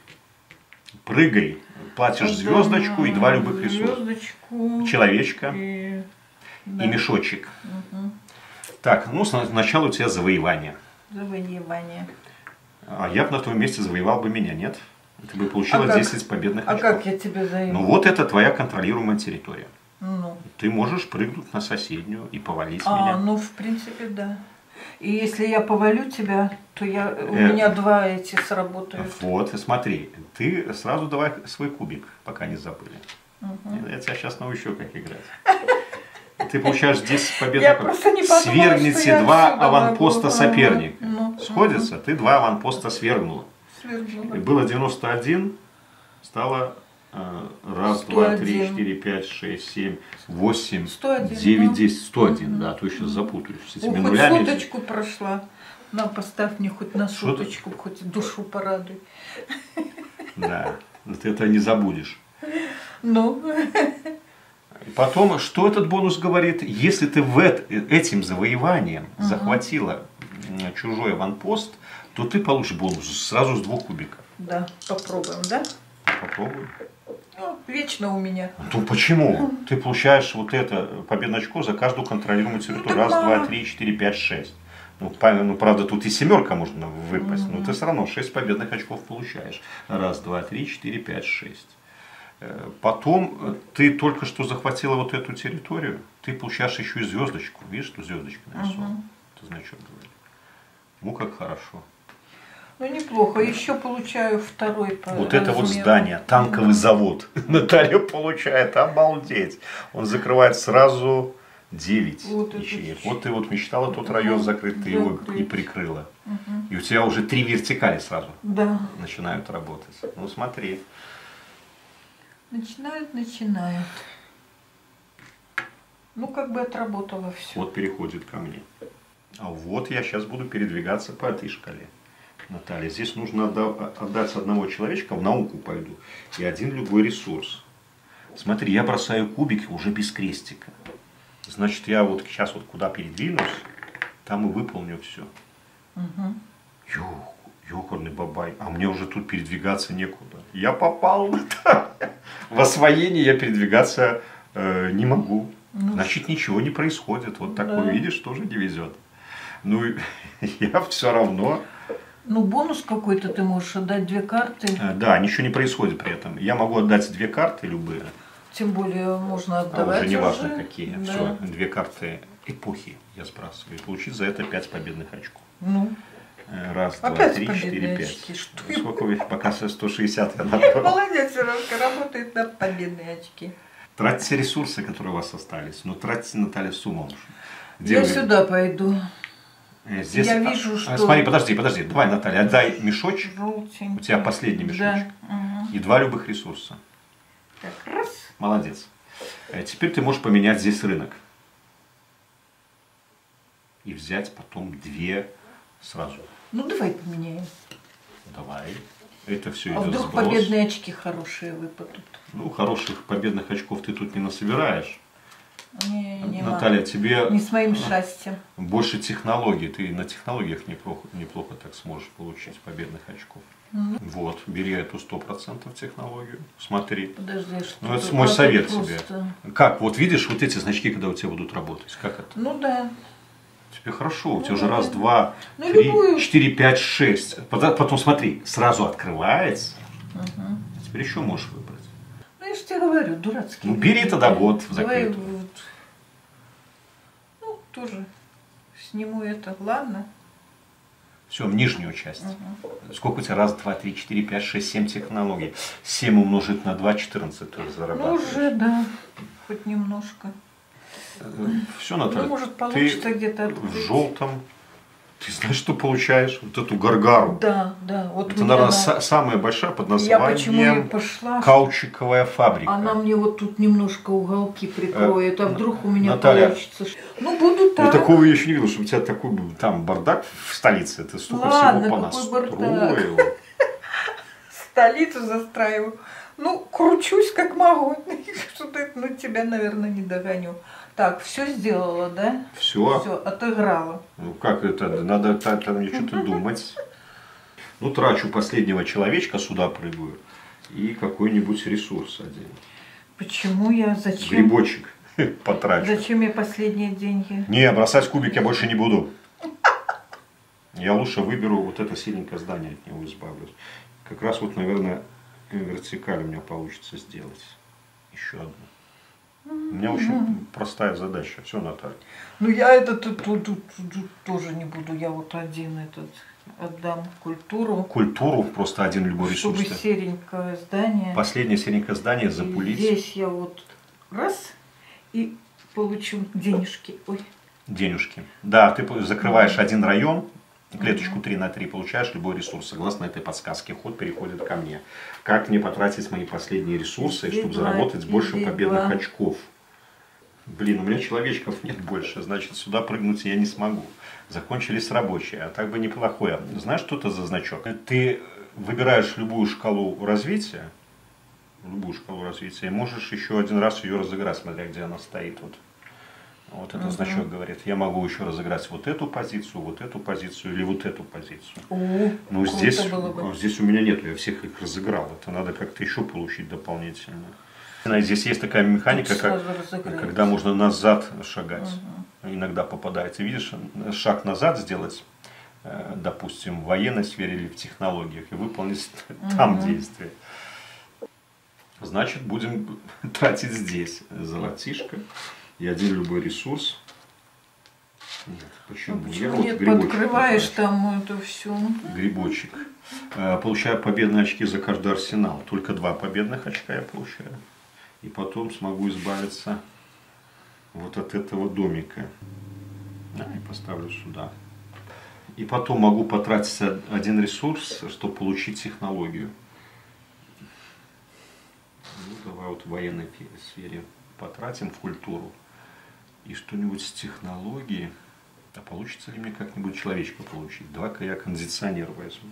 Прыгай. Платишь звездочку и два любых ресурса. Звездочку. Человечка И, да. и мешочек. Угу. Так, ну сначала у тебя завоевание. Завоевание. А я бы на твоем месте завоевал бы меня, нет? Ты бы получила а как, десять победных а очков. А как я тебе займу? Ну вот это твоя контролируемая территория. Ну. Ты можешь прыгнуть на соседнюю и повалить а, меня. А, ну в принципе да. И если я повалю тебя, то я, у э, меня два эти сработают. Вот, смотри, ты сразу давай свой кубик, пока не забыли. Угу. Я тебя сейчас научу, как играть. Ты получаешь десять победных. Я просто не подумала, Свергните два аванпоста могу. соперника. Ну, Сходится, угу. ты два аванпоста свергнула. Свергнула. И было девяносто один, стало э, раз, два, три, четыре, пять, шесть, семь, восемь, девять, десять, сто один, угу. Да, то сейчас запутаюсь с этими О, нулями. Хоть соточку прошла. На, поставь мне хоть на соточку, хоть душу порадуй. Да, ты это не забудешь. Ну. Потом, что этот бонус говорит? Если ты в этим завоеванием uh-huh. захватила чужой аванпост, то ты получишь бонус сразу с двух кубиков. Да, попробуем, да? Попробуем. Ну, вечно у меня. Ну почему? Ты получаешь вот это победное очко за каждую контролируемую территорию. Ну, раз, мало. Два, три, четыре, пять, шесть. Ну, ну, правда, тут и семерка можно выпасть, uh-huh. но ты все равно шесть победных очков получаешь. Раз, два, три, четыре, пять, шесть. Потом ты только что захватила вот эту территорию, ты получаешь еще и звездочку. Видишь, что звездочка нарисована? Угу. Это значок говорит. Ну, как хорошо. Ну, неплохо. Еще получаю второй по Вот размеру. Это вот здание, танковый завод. Наталья получает, обалдеть. Он закрывает сразу девять вот ячеек. Вот ты вот мечтала тот район закрыть, ты его и прикрыла. Угу. И у тебя уже три вертикали сразу да. начинают работать. Ну, смотри. Начинают, начинают. Ну, как бы отработало все. Вот переходит ко мне. А вот я сейчас буду передвигаться по этой шкале. Наталья, здесь нужно отдать одного человечка, в науку пойду, и один любой ресурс. Смотри, я бросаю кубик уже без крестика. Значит, я вот сейчас вот куда передвинусь, там и выполню все. Угу. Ёх, ёкарный бабай, а мне уже тут передвигаться некуда. Я попал, Наталья. В освоении я передвигаться э, не могу. Ну, значит, ничего не происходит. Вот такое, да. Видишь, тоже не везет. Ну, я все равно... Ну, бонус какой-то ты можешь отдать, две карты. Да, ничего не происходит при этом. Я могу отдать две карты любые. Тем более можно отдавать. А уже не важно какие. Да. Все, две карты эпохи я сбрасываю. И получить за это пять победных очков. Ну. Раз, Опять два, три, четыре, пять. Очки. Что ну, сколько вы? Пока сто шестьдесят я набрал. Молодец, Сережка, работает на победные очки. Тратьте ресурсы, которые у вас остались. Но тратьте, Наталья, с умом. Где я вы... сюда пойду. Здесь... Я вижу, что... Смотри, подожди, подожди. Давай, Наталья, отдай мешочек. Желтенький. У тебя последний мешочек. Да. Угу. И два любых ресурса. Так, раз. Молодец. Теперь ты можешь поменять здесь рынок. И взять потом две сразу. Ну, давай поменяем. Давай. Это все а идет вдруг сброс. Победные очки хорошие выпадут? Ну, хороших победных очков ты тут не насобираешь. Не, не Наталья, могу. тебе не с моим счастьем. Больше технологий. Ты на технологиях неплохо, неплохо так сможешь получить победных очков. Mm-hmm. Вот, бери эту сто процентов технологию. Смотри. Подожди, что ну, это мой совет просто... тебе. Как? Вот видишь, вот эти значки, когда у тебя будут работать. Как это? Ну да. Тебе хорошо, у ну, тебя уже да. раз, два, ну, три, любую. четыре, пять, шесть. Потом смотри, сразу открывается. Угу. Теперь еще можешь выбрать. Ну я же тебе говорю, дурацкий. Ну бери тогда вот в закрытую. Давай вот. Ну, тоже сниму это, ладно. Все, в нижнюю часть. Угу. Сколько у тебя? Раз, два, три, четыре, пять, шесть, семь технологий. семь умножить на два, четырнадцать тоже зарабатываешь. Ну уже, да. Хоть немножко. Все, Наталья, ну, может, получится где-то в желтом. Ты знаешь, что получаешь? Вот эту гаргару. Да, да. Вот это, наверное, она... самая большая под названием пошла, каучуковая фабрика. Она мне вот тут немножко уголки прикроет, а вдруг у меня Наталья, получится. Ну, буду так. Ну, такого я еще не видел, чтобы у тебя такой был там бардак в столице. Ты столько Ладно, всего понастроил. Столицу застраиваю. Ну, кручусь как могу. Что-то на тебя, наверное, не догоню. Так, все сделала, да? Все. Все, отыграла. Ну как это? Надо там мне что-то думать. Ну, трачу последнего человечка, сюда прыгаю. И какой-нибудь ресурс один. Почему я? Зачем? Грибочек потрачу. Зачем мне последние деньги? Не, бросать кубик я больше не буду. Я лучше выберу вот это синенькое здание, от него избавлюсь. Как раз вот, наверное, вертикаль у меня получится сделать. Еще одну. У меня очень простая задача. Все, Наталья. Ну я этот тут, тут, тут, тут тоже не буду. Я вот один этот отдам культуру. Культуру, просто один любой ресурс. Чтобы серенькое здание. Последнее серенькое здание запулить. И здесь я вот раз и получу денежки. Ой. Денежки. Да, ты закрываешь один район, клеточку три на три, получаешь любой ресурс. Согласно этой подсказке, ход переходит ко мне. Как мне потратить мои последние ресурсы, чтобы заработать больше победных очков? Блин, у меня человечков нет больше, значит, сюда прыгнуть я не смогу. Закончились рабочие, а так бы неплохое. Знаешь, что это за значок? Ты выбираешь любую шкалу развития, любую шкалу развития, и можешь еще один раз ее разыграть, смотря где она стоит. Вот. Вот этот uh-huh. значок говорит, я могу еще разыграть вот эту позицию, вот эту позицию или вот эту позицию. Uh-huh. Но здесь, здесь у меня нету, я всех их разыграл. Это надо как-то еще получить дополнительно. Здесь есть такая механика, как, когда можно назад шагать. Uh-huh. Иногда попадается. Видишь, шаг назад сделать, допустим, в военной сфере или в технологиях, и выполнить uh-huh. там действие. Значит, будем тратить здесь золотишко. И один любой ресурс. Нет, почему? А почему я нет, вот подкрываешь там это все. Грибочек. Получаю победные очки за каждый арсенал. Только два победных очка я получаю. И потом смогу избавиться вот от этого домика. Да, и поставлю сюда. И потом могу потратить один ресурс, чтобы получить технологию. Ну, давай вот в военной сфере потратим в культуру. И что-нибудь с технологией. А получится ли мне как-нибудь человечка получить? Давай-ка я кондиционер возьму.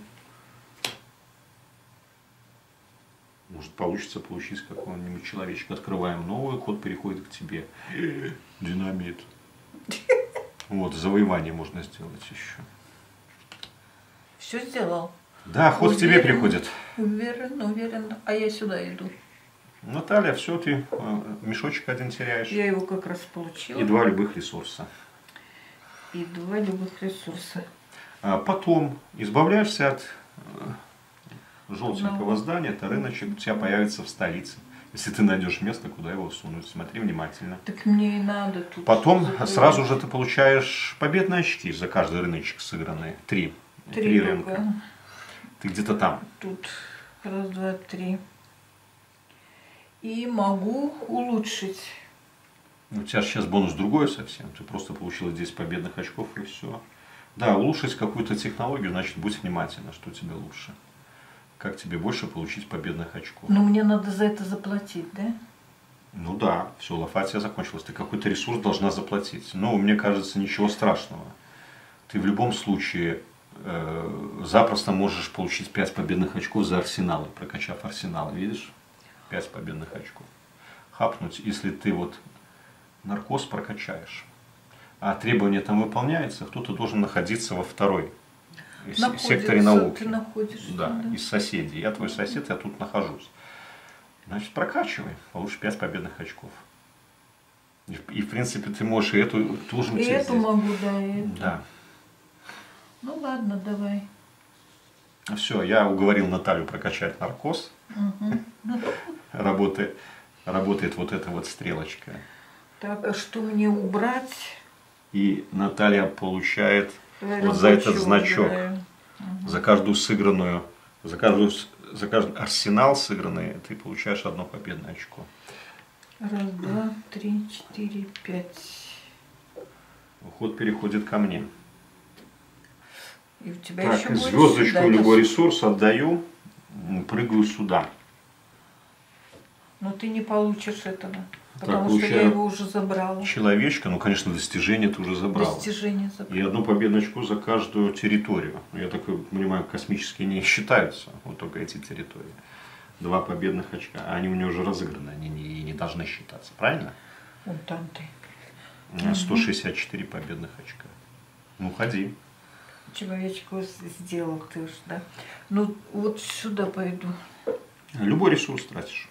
Может, получится получить какого-нибудь человечка. Открываем новый, код переходит к тебе. Динамит. Вот, завоевание можно сделать еще. Все сделал? Да, ход уверен, к тебе приходит. Уверен, уверен. А я сюда иду. Наталья, все, ты мешочек один теряешь. Я его как раз получила. И два любых ресурса. И два любых ресурса. А потом избавляешься от желтенького no. здания, это рыночек у тебя появится в столице. Если ты найдешь место, куда его сунуть. Смотри внимательно. Так мне и надо тут. Потом закрыть. Сразу же ты получаешь победные очки за каждый рыночек сыгранные. Три. Три, Три рынка. Ты где-то там. Тут раз, два, три. И могу улучшить. У тебя сейчас бонус другой совсем. Ты просто получила десять победных очков и все. Да, улучшить какую-то технологию, значит, будь внимательна, что тебе лучше. Как тебе больше получить победных очков. Но мне надо за это заплатить, да? Ну да, все, лофатия закончилась. Ты какой-то ресурс должна заплатить. Но мне кажется, ничего страшного. Ты в любом случае э, запросто можешь получить пять победных очков за арсеналы, прокачав арсеналы, видишь? пять победных очков. Хапнуть, если ты вот наркоз прокачаешь, а требование там выполняется, кто-то должен находиться во второй находится, секторе науки. Ты находишься, да, да, из соседей. Я твой сосед, я тут нахожусь. Значит, прокачивай, получишь пять победных очков. И, и в принципе ты можешь и эту тоже. И эту здесь. Могу, да, и эту. Да. Ну ладно, давай. Все, я уговорил Наталью прокачать наркоз. Угу. Работает, работает вот эта вот стрелочка. Так, а что мне убрать? И Наталья получает я вот за этот значок, угу. за каждую сыгранную, за каждую, за каждый арсенал сыгранный, ты получаешь одно победное очко. Раз, два, три, четыре, пять. Ход переходит ко мне. И у тебя так, еще звездочку любой ресурс отдаю, прыгаю сюда. Но ты не получишь этого, потому так, что я его уже забрала. Человечка, ну конечно, достижение ты уже забрала. Достижение забрала. И одну победное очко за каждую территорию. Я так понимаю, космические не считаются, вот только эти территории. Два победных очка, а они у нее уже разыграны, они не, не должны считаться, правильно? Вон там ты. сто шестьдесят четыре победных очка. Ну, ходи. Человечку сделал ты уж, да? Ну, вот сюда пойду. Любой ресурс тратишь.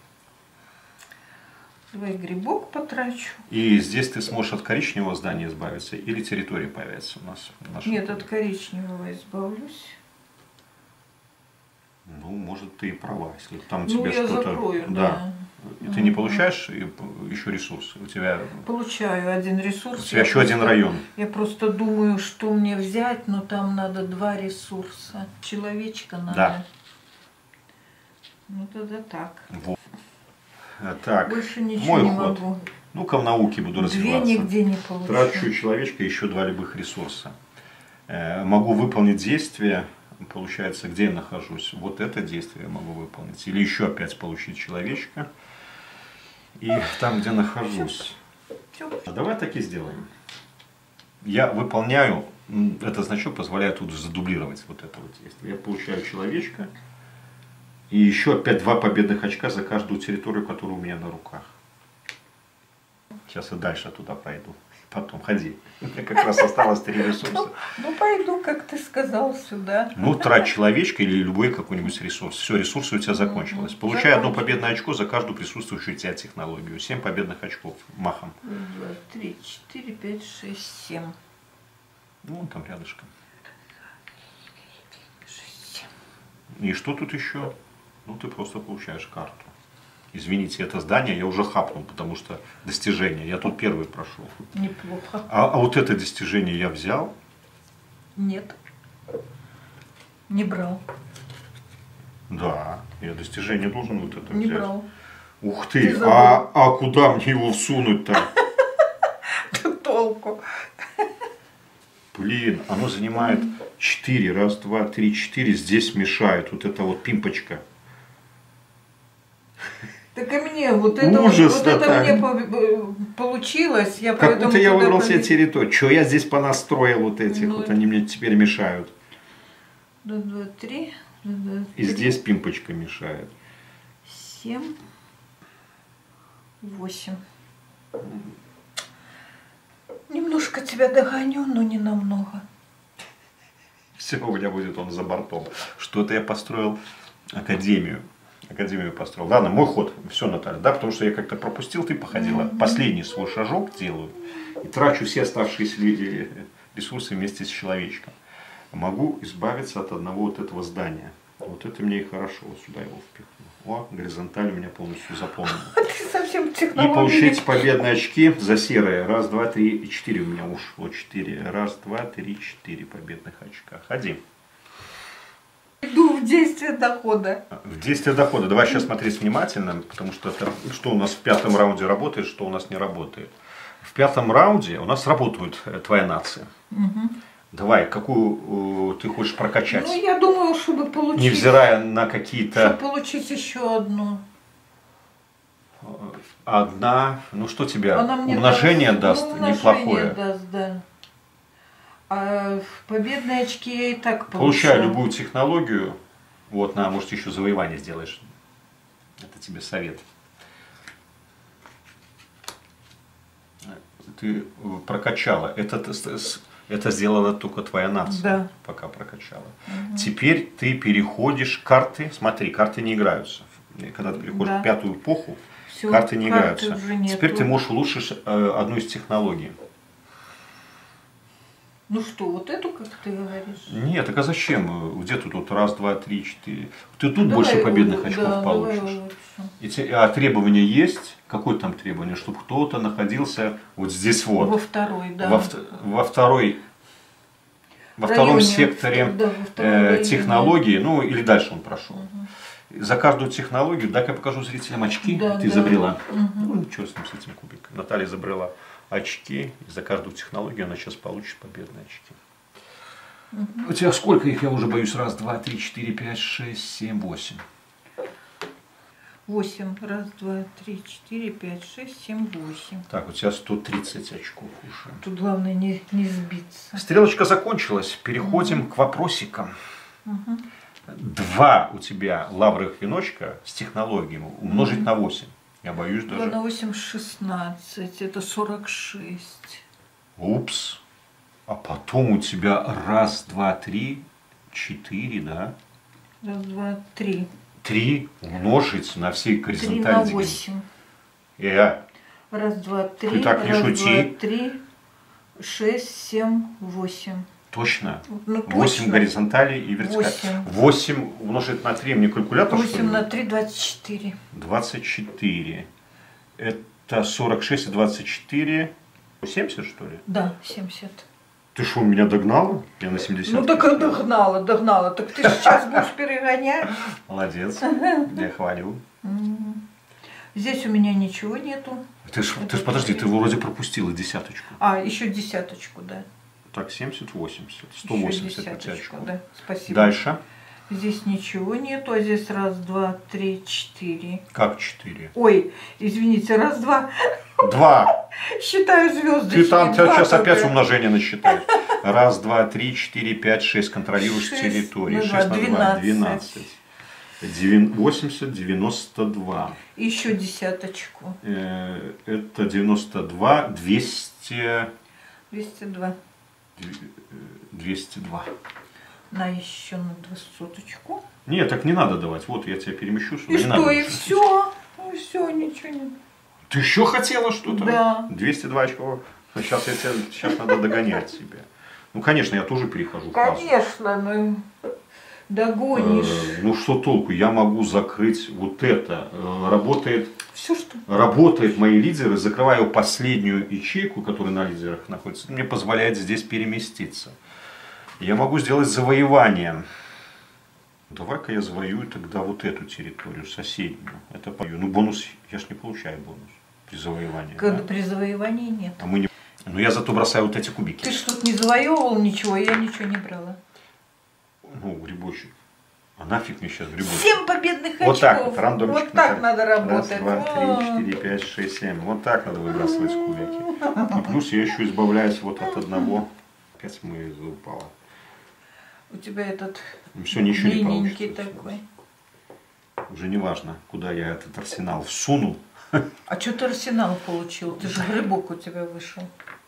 Давай грибок потрачу. И здесь ты сможешь от коричневого здания избавиться или территория появится у нас? Нет, от коричневого избавлюсь. Ну, может, ты и права, если там у Ну, тебя я что-то... закрою, да. да. И ты не получаешь еще ресурсы? У тебя... Получаю один ресурс. У тебя Я еще один просто- район. Я просто думаю, что мне взять, но там надо два ресурса. Человечка надо. Да. Ну, тогда так. Вот. А, так, Больше ничего мой не ход. могу. Ну-ка в науке буду Две развиваться. нигде не получу. Трачу человечка еще два любых ресурса. Э, могу выполнить действие, получается, где я нахожусь. Вот это действие я могу выполнить. Или еще опять получить человечка. И там, где нахожусь. Всё. А давай так и сделаем. Я выполняю, м, этот значок позволяет тут задублировать вот это вот действие. Я получаю человечка. И еще опять два победных очка за каждую территорию, которая у меня на руках. Сейчас и дальше туда пройду. Потом ходи. У меня как раз осталось три ресурса. Ну, пойду, как ты сказал, сюда. Ну, трать человечка или любой какой-нибудь ресурс. Все, ресурсы у тебя закончилось. Получай одно победное очко за каждую присутствующую у тебя технологию. Семь победных очков махом. Два, три, четыре, пять, шесть, семь. Ну, вон там рядышком. Шесть, семь. И что тут еще? Ну, ты просто получаешь карту. Извините, это здание я уже хапнул, потому что достижение. Я тут первый прошел. Неплохо. А, а вот это достижение я взял. Нет. Не брал. Да, я достижение должен вот это Не взять. брал. Ух ты, Ты забыл. а, а куда мне его всунуть-то? Толку. Блин, оно занимает четыре. Раз, два, три, четыре. Здесь мешает вот эта вот пимпочка. Так и мне вот это, Ужас, вот, вот это Наталья. мне по- получилось. Я поэтому Как будто я туда выбрал себе пове- территорию. Что я здесь понастроил вот этих? Ну, Вот они мне теперь мешают. Раз, два, три. Раз, два, И три, здесь пимпочка мешает. семь. Восемь. Немножко тебя догоню, но не намного. Все, у меня будет он за бортом. Что-то я построил академию. Академию построил. Ладно, мой ход. Все, Наталья, да, потому что я как-то пропустил, ты походила. Mm-hmm. Последний свой шажок делаю. И трачу все оставшиеся ресурсы вместе с человечком. Могу избавиться от одного вот этого здания. Вот это мне и хорошо. Вот сюда его впихну. О, горизонталь у меня полностью заполнена. Ты совсем И технологии. получите победные очки за серые. Раз, два, три и четыре у меня ушло. Четыре. Раз, два, три, четыре победных очка. Ходи. Иду в действие дохода. В действие дохода. Давай сейчас смотреть внимательно, потому что это, что у нас в пятом раунде работает, что у нас не работает. В пятом раунде у нас работает твоя нация. Угу. Давай, какую э, ты хочешь прокачать? Ну, я думаю, чтобы получить... Невзирая на какие-то... Чтобы получить еще одну. Одна, ну что тебе, Она мне умножение даст, даст, ну, умножение неплохое. даст, да. А победные очки я и так получаю. Получай любую технологию. Вот, на, может, еще завоевание сделаешь. Это тебе совет. Ты прокачала. Это, это сделала только твоя нация. Да. Пока прокачала. Угу. Теперь ты переходишь карты. Смотри, карты не играются. Когда ты переходишь Да. в пятую эпоху, Всё, карты не карты играются. уже нету. Теперь ты можешь улучшить э, одну из технологий. Ну что, вот эту, как ты говоришь? Нет, так а зачем? Где ты тут раз, два, три, четыре? Ты тут Давай больше его, победных да, очков давай получишь. улучшим. И те- а требования есть? Какое там требование? Чтобы кто-то находился вот здесь вот. Во второй, да. Во, вт- во второй, во втором Районе, секторе да, во втором э, районе. технологии, ну или дальше он прошел. Угу. За каждую технологию, дай-ка я покажу зрителям очки, Да, ты да. изобрела. Угу. Ну ничего с ним, с этим кубиком. Наталья изобрела очки, и за каждую технологию она сейчас получит победные очки. Угу. У тебя сколько их, я уже боюсь, раз, два, три, четыре, пять, шесть, семь, восемь. Восемь. Раз, два, три, четыре, пять, шесть, семь, восемь. Так, у тебя сто тридцать очков уже. Тут главное не, не сбиться. Стрелочка закончилась, переходим угу. к вопросикам. Угу. Два у тебя лавровых веночка с технологиями умножить угу. на восемь. Я боюсь два даже. на восемь шестнадцать, это сорок шесть. Упс. А потом у тебя раз, два, три, четыре, да? Раз, два, три. Три умножить на все Три горизонтали. на восемь. Я. Раз, два, три. Ты так не раз, шути. два, три, шесть, семь, восемь. Точно? Ну, восемь горизонталей и вертикалей. восемь умножить на три, мне калькулятор что ли? восемь на три, двадцать четыре. двадцать четыре. Это сорок шесть и двадцать четыре. семьдесят что ли? Да, семьдесят. Ты что, меня догнала? Я на семьдесят. Ну так догнала, догнала. Так ты сейчас будешь перегонять. Молодец, я хвалю. Здесь у меня ничего нету. Ты ж, ты ж подожди, ты вроде пропустила десяточку. А, еще десяточку, да. Так, семьдесят, восемьдесят, сто восемьдесят десяточку, да. Спасибо. Дальше. Здесь ничего нету, а здесь раз, два, три, четыре. Как четыре? Ой, извините, раз, два. Два. Считаю звездочки. Ты там тебя сейчас только. опять умножение насчитаешь. Раз, два, три, четыре, пять, шесть. Контролируешь шесть территорию. на шесть на два, двенадцать. двенадцать. восемьдесят, девяносто два. Еще десяточку. Это девяносто два, двести. двести два. двести два. На еще на двадцаточку. Нет, так не надо давать. Вот я тебя перемещу сюда. И не что, надо и больше. все? И все, ничего не... Ты еще хотела что-то? Да. двести два очков. Сейчас, я тебя, сейчас надо догонять себя. Ну, конечно, я тоже перехожу в фазу. Конечно, ну догонишь. Э, ну, что толку? Я могу закрыть вот это. Э, работает, Все что? работает мои лидеры. Закрываю последнюю ячейку, которая на лидерах находится. Мне позволяет здесь переместиться. Я могу сделать завоевание. Давай-ка я завоюю тогда вот эту территорию, соседнюю. Это пою. Ну, бонус, я ж не получаю бонус при завоевании. Когда да? при завоевании нет. А мы не... Ну, я зато бросаю вот эти кубики. Ты что, не завоевывал ничего, я ничего не брала. Ну, грибочек. А нафиг мне сейчас грибочек? Семь победных очков. Вот так вот, рандомчик. Вот так надо работать. Раз, два, три, четыре, пять, шесть, семь. Вот так надо выбрасывать кубики. И плюс я еще избавляюсь вот от одного. Опять мы упала. У тебя этот Все, ничего не длинненький получится. такой. Уже не важно, куда я этот арсенал всунул. А что ты арсенал получил? Ты же грибок у тебя вышел.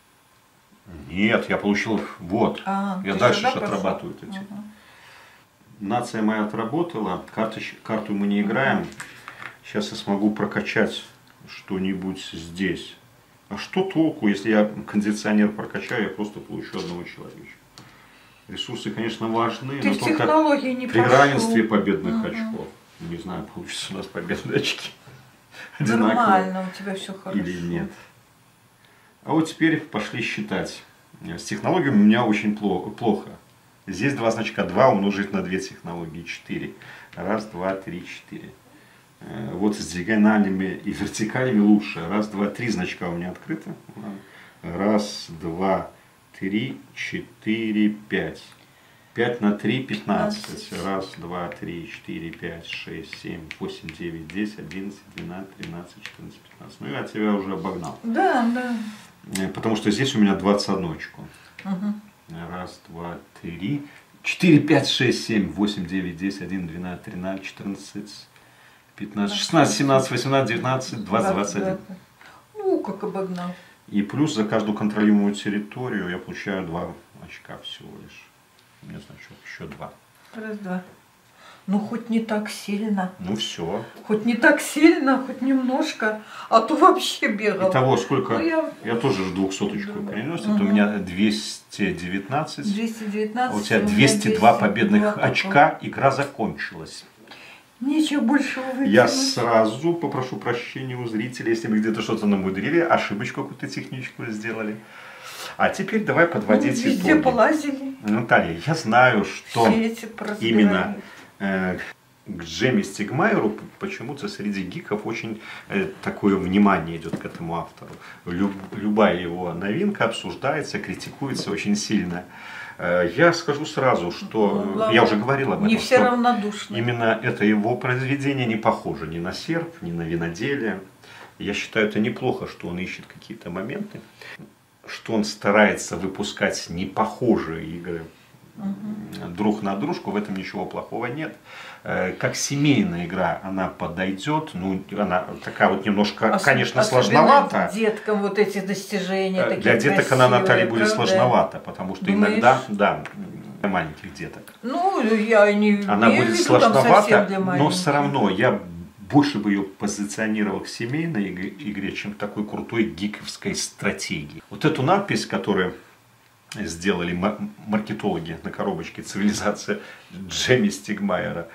Нет, я получил вот. А, я ты дальше сюда же пошел? отрабатываю эти. Ага. Нация моя отработала. Карточ... Карту мы не играем. Сейчас я смогу прокачать что-нибудь здесь. А что толку, если я кондиционер прокачаю, я просто получу одного человечка. Ресурсы, конечно, важны, Ты но в только технологии не при пошел. равенстве победных Ага. очков. Не знаю, получится у нас победные очки. Одинаковые. Нормально, у тебя все хорошо. Или нет. А вот теперь пошли считать. С технологиями у меня очень плохо. Здесь два значка. два умножить на две технологии. четыре. Раз, два, три, четыре. Вот с диагоналями и вертикалями лучше. Раз, два, три значка у меня открыты. Раз, два, три, четыре, пять. пять на три, пятнадцать. Раз, два, три, четыре, пять, шесть, семь, восемь, девять, десять, одиннадцать, двенадцать, тринадцать, четырнадцать, пятнадцать. Ну, я тебя уже обогнал. Да, да. Потому что здесь у меня двадцать одно очко. Угу. Раз, два, три, четыре, пять, шесть, семь, восемь, девять, десять, одиннадцать, двенадцать, тринадцать, четырнадцать, пятнадцать, шестнадцать, семнадцать, восемнадцать, девятнадцать, двадцать, двадцать один. Ну, как обогнал. И плюс за каждую контролируемую территорию я получаю два очка всего лишь. У меня значок еще два. Раз, два. Ну, хоть не так сильно. Ну все. Хоть не так сильно, хоть немножко. А то вообще бегал. Итого сколько? Ну, я... я тоже двухсоточку Да. принес. Угу. Это у меня двести девятнадцать. двести девятнадцать. А у тебя двести два победных двести два очка. такого. Игра закончилась. Нечего больше вытянуть. Я сразу попрошу прощения у зрителей, если мы где-то что-то намудрили, ошибочку какую-то техническую сделали. А теперь давай подводить ну, везде итоги. полазили. Наталья, я знаю, что Все эти именно э, к Джемме Стигмайеру почему-то среди гиков очень э, такое внимание идет к этому автору. Люб, любая его новинка обсуждается, критикуется очень сильно. Э, я скажу сразу, что ну, я уже говорил об этом. Не все равнодушны. Именно это его произведение не похоже ни на серп, ни на виноделие. Я считаю, это неплохо, что он ищет какие-то моменты, что он старается выпускать непохожие игры угу. друг на дружку, в этом ничего плохого нет. Как семейная игра она подойдет, ну она такая вот немножко, Ос конечно, сложновата. Деткам вот эти достижения. Для такие деток красивые, она, Наталья, будет правда? сложновато, потому что Думаешь? иногда, да, для маленьких деток. Ну, я не она будет виду, сложновато, но все равно я больше бы ее позиционировал к семейной игре, чем такой крутой гиковской стратегии. Вот эту надпись, которая сделали маркетологи на коробочке «Цивилизация» Джемми Стигмайера,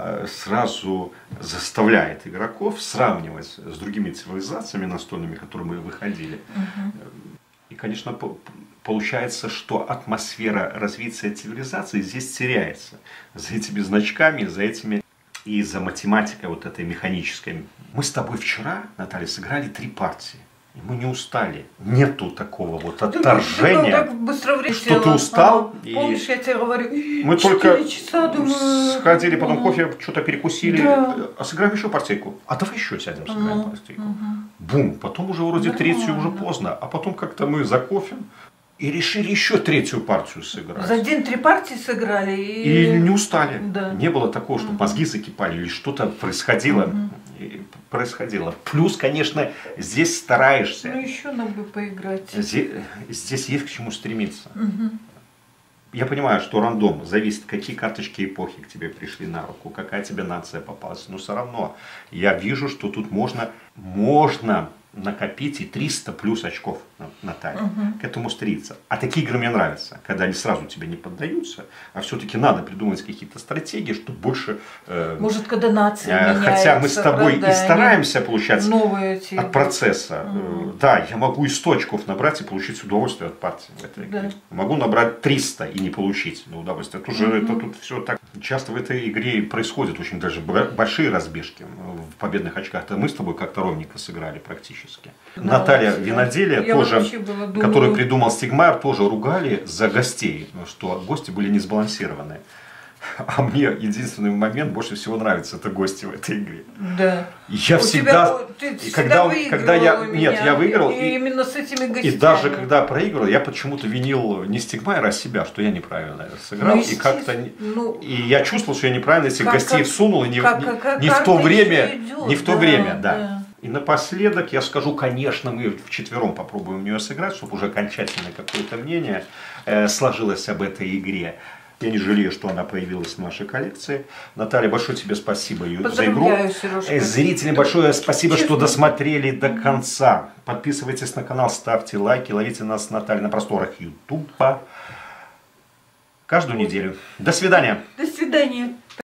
сразу заставляет игроков сравнивать с другими цивилизациями настольными, которые мы выходили. Uh-huh. И, конечно, получается, что атмосфера развития цивилизации здесь теряется. За этими значками, за этими и за математикой вот этой механической. Мы с тобой вчера, Наталья, сыграли три партии. И мы не устали. Нету такого вот отторжения, так быстро что ты устал. А, и помнишь, я тебе говорю, мы только часа, думаю, сходили, потом кофе, что-то перекусили, да. А сыграем еще партийку. А давай еще сядем, сыграем угу. партийку. Угу. Бум, потом уже вроде Нормально. Третью уже поздно, а потом как-то мы за кофе и решили еще третью партию сыграть. За день три партии сыграли. И, и не устали. Да. Не было такого, что угу. мозги закипали или что-то происходило. Угу. происходило. Плюс, конечно, здесь стараешься. Ну, еще надо бы поиграть. Здесь, здесь есть к чему стремиться. Угу. Я понимаю, что рандом зависит, какие карточки эпохи к тебе пришли на руку, какая тебе нация попалась. Но все равно я вижу, что тут можно, можно накопить и триста плюс очков, Наталья, угу. к этому стремиться. А такие игры мне нравятся, когда они сразу тебе не поддаются, а все-таки надо придумать какие-то стратегии, чтобы больше... Э, Может, когда нация э, меняется, хотя мы с тобой правда, и стараемся получать эти... от процесса. Угу. Э, да, я могу и сто очков набрать и получить удовольствие от партии в этой игре. Да. Могу набрать триста и не получить удовольствие. Это, уже, угу. это тут все так... Часто в этой игре происходят очень даже большие разбежки в победных очках. Это мы с тобой как-то ровненько сыграли практически. Да, Наталья Виноделия, тоже, думала... которую придумал Стигмайер, тоже ругали за гостей, что гости были не сбалансированные. А мне единственный момент больше всего нравится, это гости в этой игре. Да. Я У всегда, тебя, ты когда, всегда когда я, меня. нет, я выиграл. И, и именно с этими гостями. И даже когда проиграл, я почему-то винил не Стигмайера, а себя, что я неправильно сыграл. Ну, и как-то, ну, и я чувствовал, что я неправильно этих как, гостей как, всунул, и не, как, не, как, не в то время, идет, не в то да, время, да. да. И напоследок я скажу, конечно, мы вчетвером попробуем в нее сыграть, чтобы уже окончательное какое-то мнение э, сложилось об этой игре. Я не жалею, что она появилась в нашей коллекции. Наталья, большое тебе спасибо за игру. Сережка. Зрителям большое спасибо, Честно. что досмотрели до конца. Подписывайтесь на канал, ставьте лайки, ловите нас, Наталья, на просторах Ютуба каждую неделю. До свидания. До свидания.